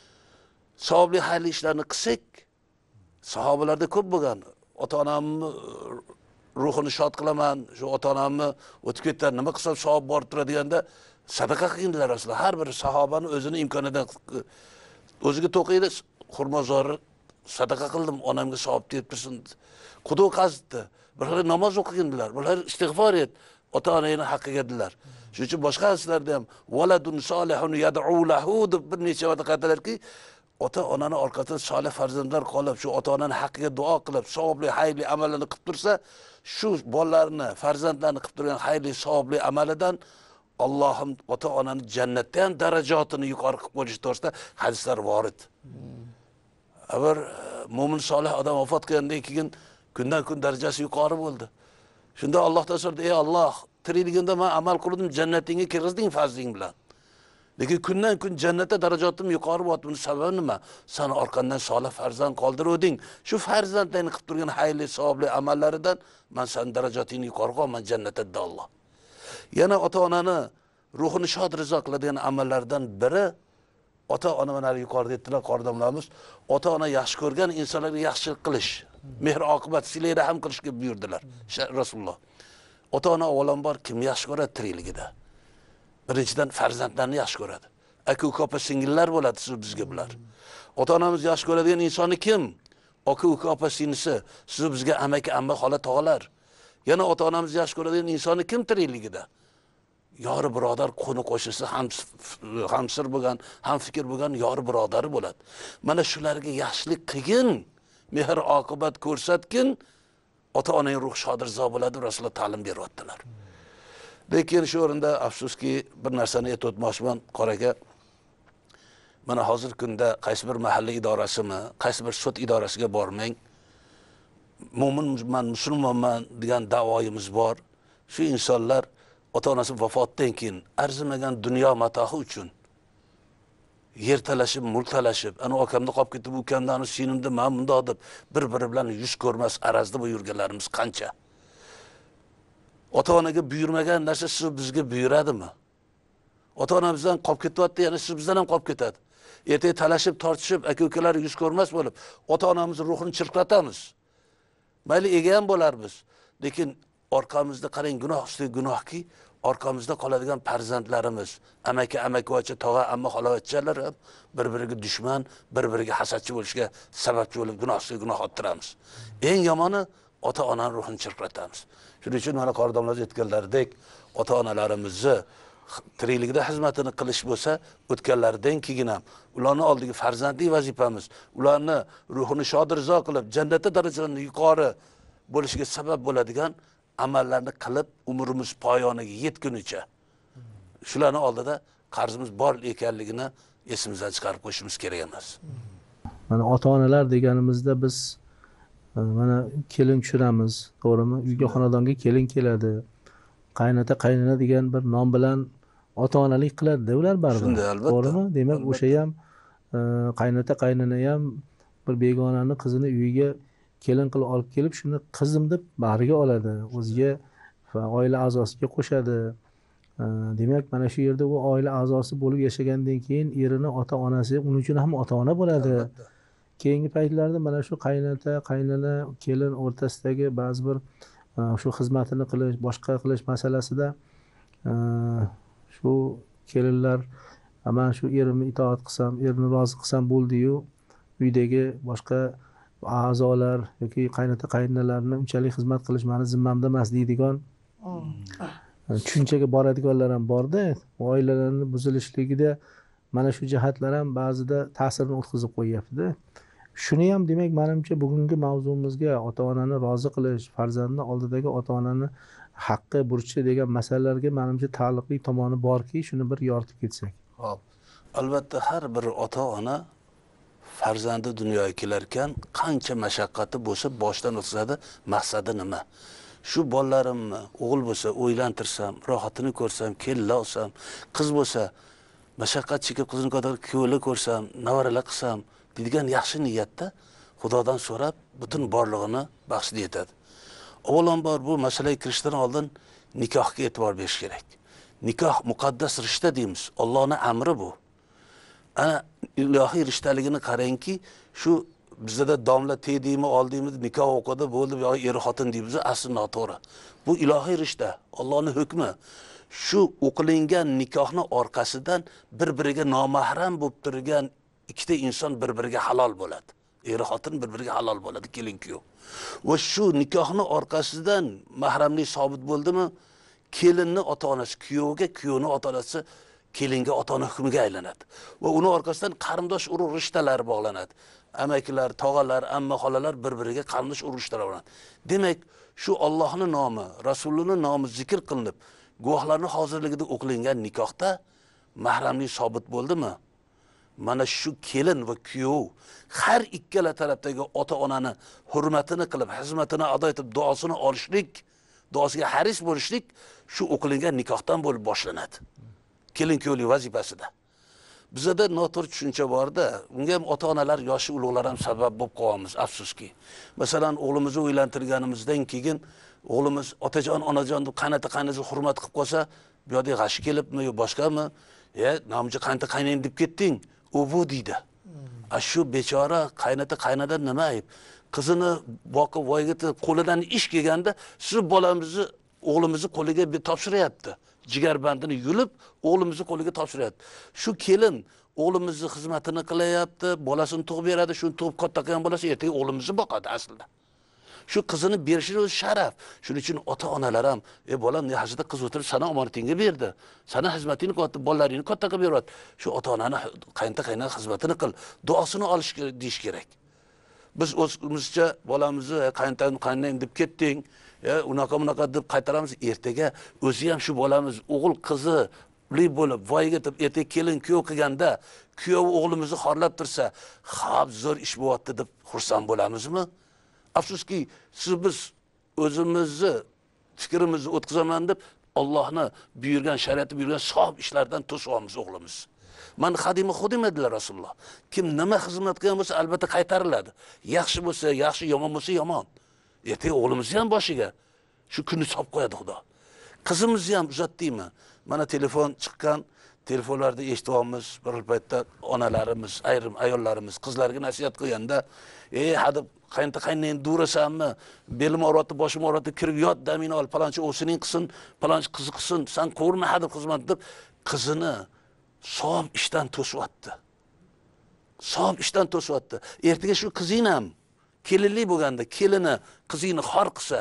Speaker 2: savobli xayrli ishlarni qilsak, sahobalarda ko'p bo'lgan. Ota-onamni ruhini shod qilaman, shu ota-onamni o'tib ketdi, nima qilsam savob bor turadigan-da sadaqa qilganlar Rasululloh. Har bir sahobani o'zini imkonidan o'ziga to'qiydi, xurmozori sadaqa qildim, onamga savob deb tursin. Quduq qazitdi. Birlar namoz o'qiganlar, birlar istig'for et, ota-onaning haqqiga dedilar. Shuning uchun boshqa hadislarda ham valadun solihun yad'u lahu deb bir necha marta qaytarlarki, ota-onaning orqasida solih farzandlar qolib, shu ota-onaning haqqiga duo qilib, savobli, xayrli amallarni qilib tursa, shu bolalarni, farzandlarni qilib turgan xayrli, savobli amalidan Allohim ota-onaning jannatda ham darajatini yuqori qilib qo'yish to'g'risida hadislar vorid. Bir mo'min solih odam vafot qilgandan keyin kundan kun darajasi yuqori bo'ldi. Shunda Alloh taolo so'radi: "Ey Alloh, tirikligimda men amal qildim, jannatingga kirgizding fazling bilan. Lekin kundan kun jannatda darajotim yuqori bo'lyapti. Buning sababi nima? Sen orqandan solih farzand qoldiruvding. Shu farzandlarning qilib turgan xayrli, savobli amallaridan men sen darajotingni yuqori qo'yaman jannatda", dedi Alloh. Yana ota-onani ruhini shod rizo qiladigan amallardan biri ota-ona mana yuqorida aytdilar qordonlarimiz, ota-ona yaxshi ko'rgan insonlarga yaxshilik qilish, mehr oqibat silay rahim qilishga buyurdilar Rasululloh. Ota-ona avvalambor kim yaxshi ko'radi tirikligida? Birinchidan farzandlarni yaxshi ko'radi. Aka-uka opa-singillar bo'ladi siz bizga bular. Ota-onamiz yaxshi ko'radigan insonni kim? Aka-uka opa-singlisi, siz bizga amaki, amma, xola, tog'alar. Yana ota-onamiz yaxshi ko'radigan insonni kim tirikligida? Yori birodar, qo'ni qo'shnisi hamsir bo'lgan, ham fikr bo'lgan yori birodari bo'ladi. Mana shularga yaxshilik qilgin, mehr oqibat ko'rsatgin, ota-onaning ruh shodirzo bo'ladi, Rasululloh ta'lim beryaptilar. Lekin shu o'rinda afsuski bir narsani aytib o'tmoqchiman, qoraga. Mana hozir kunda qaysi bir mahalliy idorasimi, qaysi bir sud idorasiga bormang, mo'minman, musulmonman degan da'voyimiz bor. Shu insonlar ota-onasi vafotdan keyin arzimagan dunyo matohi uchun yer talashib, mulk talashib, ana akamda qolib ketib, ukamdan sinimda men bundoq deb bir-biri bilan yuz ko'rmas arazda bu yurganlarimiz qancha. Ota-onaga buyurmagan narsa siz bizga buyuradimi? Ota-onamizdan qolib ketyapti, yana siz bizdan ham qolib ketadi. Ertaga talashib, tortishib, aka-ukalar yuz ko'rmas bo'lib, ota-onamizning ruhini chirqratamiz. Mayli ega ham bo'larmiz, lekin orqamizda qarang, gunoh ustiga gunohki, orqamizda qoladigan farzandlarimiz, amaki, amakivachcha, tog'a, amma, xolavachchalar ham bir-biriga dushman, bir-biriga hasadchi bo'lishga sababchi bo'lib, gunoh ustiga gunoh orttiramiz. Eng yomoni ota-onaning ruhini chirqratamiz. Shuning uchun mana qordonlar aytganlaridek, ota-onalarimizni tirikligida xizmatini qilish bo'lsa, o'tganlaridan keyin ham ularning oldiga farzandlik vazifamiz, ularni ruhini shod rizo qilib, jannatda darajalarini yuqori bo'lishiga sabab bo'ladigan amallarni qilib, umrimiz poyoniga yetgunicha shularning oldida qarzimiz bor ekanligini esimizdan chiqarib qo'yishimiz kerak emas.
Speaker 1: Mana ota-onalar deganimizda biz mana kelin tushiramiz, to'g'rimi? Uyga xonadonga kelin keladi. Qaynota, qaynona degan bir nom bilan ota-onalik qiladi-da ular baribir.
Speaker 2: Shunday, albatta.
Speaker 1: To'g'rimi? Demak, o'sha ham qaynota, qaynona ham bir begonani qizini uyiga kelin qilib olib kelib, shuni qizim deb bag'riga oladi, o'ziga va oila a'zosiga qo'shadi. Demak, mana shu yerda u oila a'zosi bo'lib yashagandan keyin erini ota-onasi uning uchun ham ota-ona bo'ladi. Keyingi paytlarda mana shu qaynota, qaynona, kelin o'rtasidagi ba'zi bir shu xizmatini qilish, boshqa qilish masalasida shu kelinlar men shu erimni itoat qilsam, erini rozi qilsam bo'ldi-yu, uydagi boshqa a'zolar yoki qaynota, qaynonalarni unchalik xizmat qilish meni zimmamda emas deydigan tushunchaga boradiganlar ham borda. Oilalarning buzilishligida mana shu jihatlar ham ba'zida ta'sirini o'tkazib qo'yyapti-da. Shuni ham demak, menimcha bugungi mavzumizga ota-onani rozi qilish, farzandni oldidagi ota-onani haqqi, burchi degan masalalarga menimcha taalluqli tomoni borki, shuni bir yoritib ketsak.
Speaker 2: Xo'p. Albatta har bir ota-ona farzandi dunyoga kelarkan qancha mashaqqati bo'lsa boshdan o'tkazadi, maqsadi nima? Shu bolalarimni o'g'il bo'lsa o'ylantirsam, rohatini ko'rsam, kelin olsam, qiz bo'lsa mashaqqat chekib qizini qadar kuyovli ko'rsam, navaralar qilsam degan yaxshi niyatda Xudodan so'rab butun borlig'ini baxshida etadi. Avvalambor bu masalaga kirishdan oldin nikohga e'tibor berish kerak. Nikoh muqaddas rishta deymiz. Allohning amri bu. Ana ilohiy rishtaligini qarangki, shu bizda domla tedimi, oldimiz, nikoh o'qidi, bo'ldi, yoki er xotin deymiz, asli noto'g'ri. Bu ilohiy rishta, Allohning hukmi. Shu o'qilingan nikohni orqasidan bir-biriga nomahram bo'lib turgan ikkita inson bir-biriga halol bo'ladi. Er xotin bir-biriga halol bo'ladi, kelin kuyov. Va shu nikohni orqasidan mahramlik sobit bo'ldimi, kelinni ota-onasi kuyovga, kuyovni ota-onasi kelinga ota-ona hukmiga aylanadi. Va uni orqasidan qarindosh urug' rishtalar bog'lanadi. Amakilar, tog'alar, amma, xolalar bir-biriga qarindosh urug' rishtalar bog'lanadi. Demak, shu Allohning nomi, Rasulining nomi zikr qilinib, guvohlarning hozirligida o'qilingan nikohda mahramlik sobit bo'ldimi? Mana shu kelin va kuyov har ikkala tarafdagi ota-onani hurmatini qilib, xizmatini ado etib, duosini olishlik duosiga haris bo'lishlik shu o'qilingan nikohdan bo'lib boshlanadi. Kelin kuyovlik vazifasida. Bizda noto'g'ri tushuncha borda, unga ham ota-onalar, yoshi ulug'lar ham sabab bo'lib qolyapmiz, afsuski. Masalan, o'g'limizni uylantirganimizdan keyin o'g'limiz otajon, onajon deb qaynota-qaynasi hurmat qilib qolsa, bu yerda g'ashi kelibmi yo boshqami? Namchi qaynota qaynang deb ketding, u bu deydi. Shu bechora qaynota-qaynadan nima ayb? Qizini boqib voyaga qo'lidan ish kelganda, siz bolamizni o'g'limizni qo'liga topshiryapti. Jigarbandini yulib, o'g'limizni qo'liga topshiryapti. Shu kelin o'g'limizni xizmatini qilyapti, bolasini tug'ib beradi, shuni tug'ib katta qilgan bolasi ertaga o'g'limizni boqadi aslida. Shu qizini berishi o'zi sharaf. Shuning uchun ota-onalar ham, bolam yaxshida qiz o'tirib sana omonatingga berdi. Sana xizmatingni katta, bolalaringni katta qilib beryapti. Shu ota-onani qaynota-qaynona xizmatini qil, duosini olish deyish kerak. Biz o'zimizcha bolamizni qaynotang deb ketding, unaqa deb qaytaramiz. Ertaga o'zi ham shu bolamiz o'g'il qizli bo'lib, voyaga yetib, ertaga kelin kuyov qilganda, kuyov o'g'limizni xorlab tursa, "Xo'p, zo'r ish bo'lyapti" deb xursand bo'lamizmi? Afsuski, biz o'zimizni fikrimizni o'tkazaman deb Allohni buyurgan, shariatni buyurgan savob ishlardan to'syapmiz o'g'limiz. Man xadima xudim edilar Rasululloh. Kim nima xizmat qilgan bo'lsa, albatta qaytariladi. Yaxshi bo'lsa, yaxshi, yomon bo'lsa, yomon. Ertaga o'g'limizni ham boshiga shu kunni solib qo'yadi Xudo. Qizimizni ham uzatdingmi? Mana telefon chiqqan, telefonlarda eshityapmiz. Bir paytda onalarimiz, ayrim ayollarimiz qizlarga nasihat qilganda, hadeb qaynota-qaynang durasanmi? Belim og'riyapti, boshim og'riyapti, kirib yot, damini ol, palonchi o'sining qilsin, palonchi qizi qilsin, sen ko'rma hadeb xizmat deb qizini savob ishdan to'syapti. Savob ishdan to'syapti. Ertaga shu qizing ham kelinli bo'lganda, kelini qizingni xor qilsa,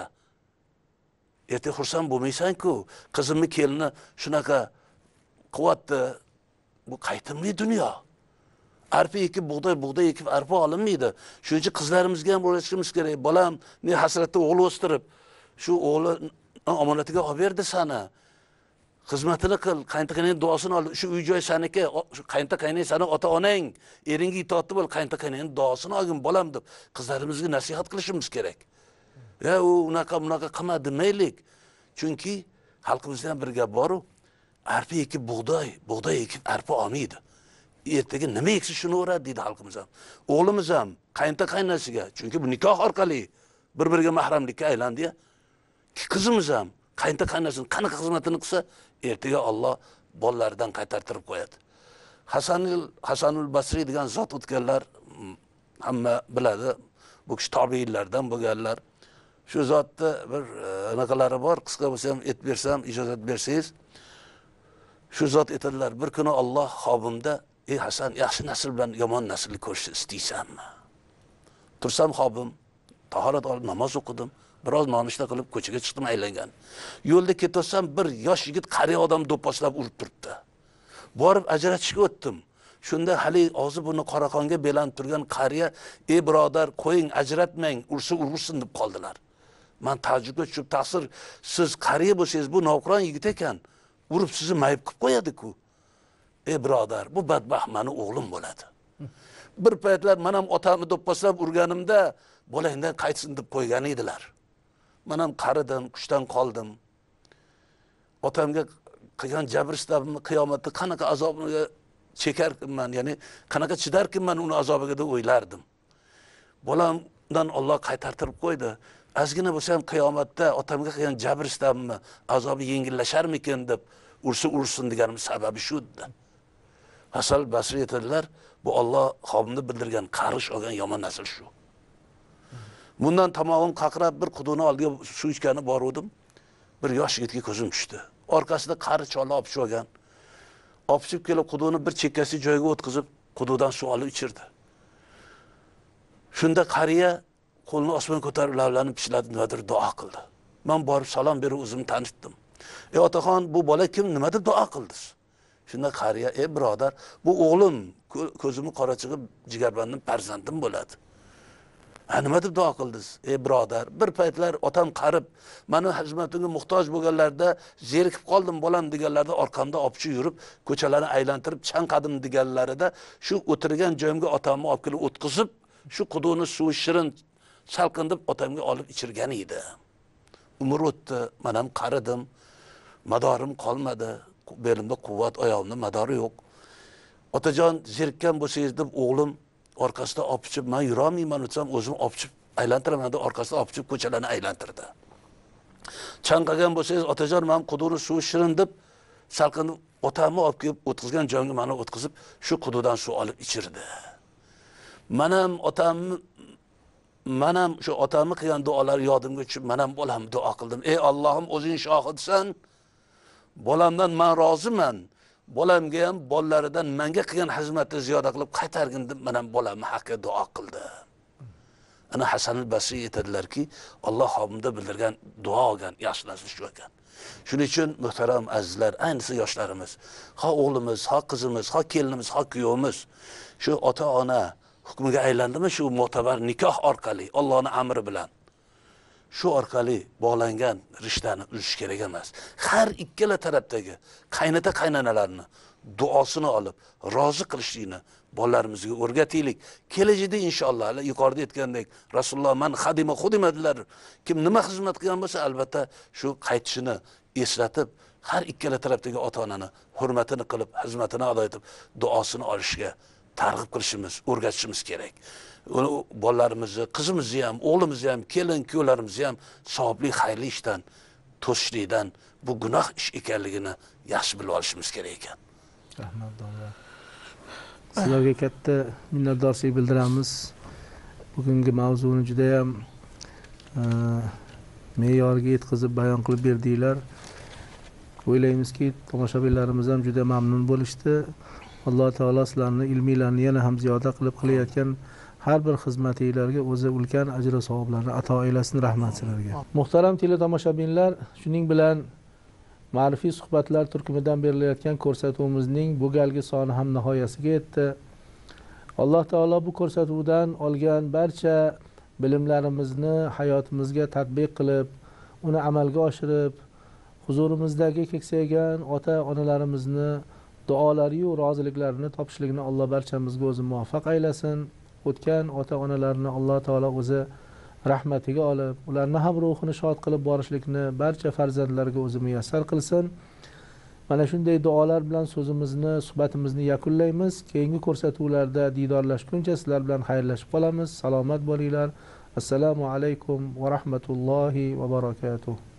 Speaker 2: ertaga xursand bo'lmaysan-ku. Qizimni kelini shunaqa qilyapti. Bu qaytimli dunyo. Arpa ekib, bug'doy ekib arpa olinmaydi. Shuning uchun qizlarimizga ham o'rgatishimiz kerak. Bolam, ne hasratda o'g'il o'stirib, shu o'g'li omonatiga olib berdi sana. Xizmatini qil, qaynota-qaynang duosini ol. Shu uy-joy saniki, qaynota-qaynang sana ota-onang, eringga itoatli bo'l, qaynota-qaynang duosini olgin bolam deb qizlarimizga nasihat qilishimiz kerak. U unaqa qilma demaylik. Chunki xalqimizda ham bir gap bor-ku, arpa ekib bug'doy ekib arpa olmaydi. Ertaga nima eksa shuni o'radi deydi xalqimiz ham. O'g'limiz ham qaynota-qaynasiga, chunki bu nikoh orqali bir-biriga mahramlikka aylandi-ya. Qizimiz ham qaynota-qaynasini qanaqa xizmatini qilsa, ertaga Alloh bolalaridan qaytartirib qo'yadi. Hasanul Basri degan zot o'tganlar hamma biladi. Bu kishi tobiinlardan bo'lganlar. Shu zotda bir anaqalari bor, qisqa bo'lsa ham aytib bersam, ijozat bersangiz. Shu zot aytadilar, bir kuni Alloh xobimda, "Ey Hasan, yaxshi nasl bilan yomon naslni ko'rishni istaysanmi?" Tursam xobim, tahorat olib namoz o'qidim. Biroz nonushta qilib ko'chaga chiqdim aylangan. Yo'lda ketayotsam bir yosh yigit qariya odam do'pposlab urib turibdi. Borib ajratishga o'tdim. Shunda hali og'zi burni qoraqonga belanib turgan qariya, "Ey birodar, qo'ying, ajratmang, ursin" deb qoldilar. Men ta'jubga tushib, taqsir, siz qariya bo'lsangiz, bu navqiron yigit ekan, urib sizni mayib qilib qo'yadi-ku. "Ey birodar, bu badbaxt meni o'g'lim bo'ladi. Bir paytlar men ham otamni do'pposlab urganimda, bolangdan qaytsin deb qo'ygan edilar. Men ham qaridim, kuchdan qoldim. Otamga qilgan jabr istabimni qiyomatda qanaqa azobni chekarman, ya'ni qanaqa chidarkinman uni azobiga deb o'ylardim. Bolamdan Alloh qaytartirib qo'ydi. Azgina bo'lsa ham qiyomatda otamga qilgan jabr istabimni azobi yengillasharmikin deb ursin deganim sababi shu edi. Hasan Basri aytadilar, bu Alloh xobimni bildirgan qarish olgan yomon nasl shu. Bundan tomog'im qaqrab bir quduni oldiga suv ichgani boruvdim. Bir yosh yigitga ko'zim tushdi. Orqasida qari chola opchi olgan. Opchib kelib quduni bir chekkasi joyiga o'tkazib, qududan suv olib ichirdi. Shunda qariya qo'lni osmonga ko'tarib lablarini pishladi, nimadir duo qildi. Men borib salom berib o'zimni tanishdim. "Ey otaxon, bu bola kim, nima deb duo qildingiz?" Shunda qariya, "Ey birodar, bu o'g'lim, ko'zimni qorachig'i jigarbandim farzandim bo'ladi." Nima deb duo qildingiz? "Ey birodar, bir paytlar otam qarib, meni xizmatimga muhtoj bo'lganlarda zerikib qoldim bolam deganlarda orqamda opchi yurib, ko'chalarni aylantirib chanqadim deganlarida shu o'tirgan joyimga otamni olib kelib o'tkazib, shu quduni suvi shirin salqin deb otamga olib ichirgan edi. umr o'tdi, men ham qaridim, madorim qolmadi, belimda quvvat, oyog'imda madori yo'q. Otajon zerikkan bo'lsangiz deb o'g'lim orqasidan opchib, men yurolmayman o'tsam o'zim opchib aylantiraman deb orqasidan opchib ko'chalarni aylantirdi. Chanqagan bo'lsangiz, otajon men quduqning suvi shirin deb salqinib otamni olib kelib o'tkazgan joyga meni o'tkazib, shu quduqdan suv olib ichirdi. Men ham shu otamni qilgan duolar yodimga tushib, men ham bolamni duo qildim. Ey Allohim, o'zing shohidsan. Bolamdan men roziman. Bolamga ham bolalaridan menga qilgan xizmatni ziyoda qilib qaytargin deb men ham bolamni haqqiga duo qildim. Ana Hasan al-Basri aytadilarki, Alloh homida bildirgan duo olgan yaxshi narsa shu ekan. Shuning uchun muhtaram azizlar, ayniqsa yoshlarimiz, ha o'g'limiz, ha qizimiz, ha kelinimiz, ha kuyovimiz shu ota-ona hukmiga aylandimi shu mo'tabar nikoh orqali, Allohning amri bilan. Shu orqali bog'langan rishtani uzish kerak emas. Har ikkala tarafdagi qaynota-qaynanalarni duosini olib, rozi qilishlikni bolalarimizga o'rgataylik. Kelajakda inshaalloh, yuqorida aytgandek, Rasululloh man xadima xudimadilar. Kim nima xizmat qilgan bo'lsa, albatta shu qaytishini eslatib, har ikkala tarafdagi ota-onani hurmatini qilib, xizmatini ado etib, duosini olishga targ'ib qilishimiz, o'rgatishimiz kerak. Bolalarimizni, qizimizni ham, o'g'limizni ham, kelin-kuyovlarimizni ham savobli, xayrli ishdan to'sishlikdan bu gunoh ish ekanligini yaxshi bilib olishimiz kerak ekan.
Speaker 1: Rahmat domla. Sizlarga katta minnatdorchilik bildiramiz. Bugungi mavzuni juda ham me'yoriga yetkazib bayon qilib berdinglar. O'ylaymizki, tomoshabinlarimiz ham juda mamnun bo'lishdi. Alloh taolo sizlarni ilmiylarni yana ham ziyoda qilib qilayotgan har bir xizmatinglarga o'zi ulkan ajr va savoblarni ato aylasin, rahmat sizlarga. Muhtaram teletomoshabinlar, shuning bilan ma'rifiy suhbatlar turkumidan berilayotgan ko'rsatuvimizning bu galgi soni ham nihoyasiga yetdi. Alloh taolo bu ko'rsatuvdan olgan barcha bilimlarimizni hayotimizga tatbiq qilib, uni amalga oshirib, huzurimizdagi keksaygan ota-onalarimizni duolari va roziliklarini topishligini Alloh barchamizga o'zi muvaffaq aylasin. O'tgan ota-onalarni Alloh taolo o'zi rahmatiga olib, ularni ham ruhini shod qilib borishlikni barcha farzandlarga o'zi muyassar qilsin. Mana shunday duolar bilan so'zimizni, suhbatimizni yakunlaymiz. Keyingi ko'rsatuvlarda diydorlashguncha sizlar bilan xayrlashib qolamiz. Salomat bo'linglar. Assalomu alaykum va rahmatullohi va barakatuh.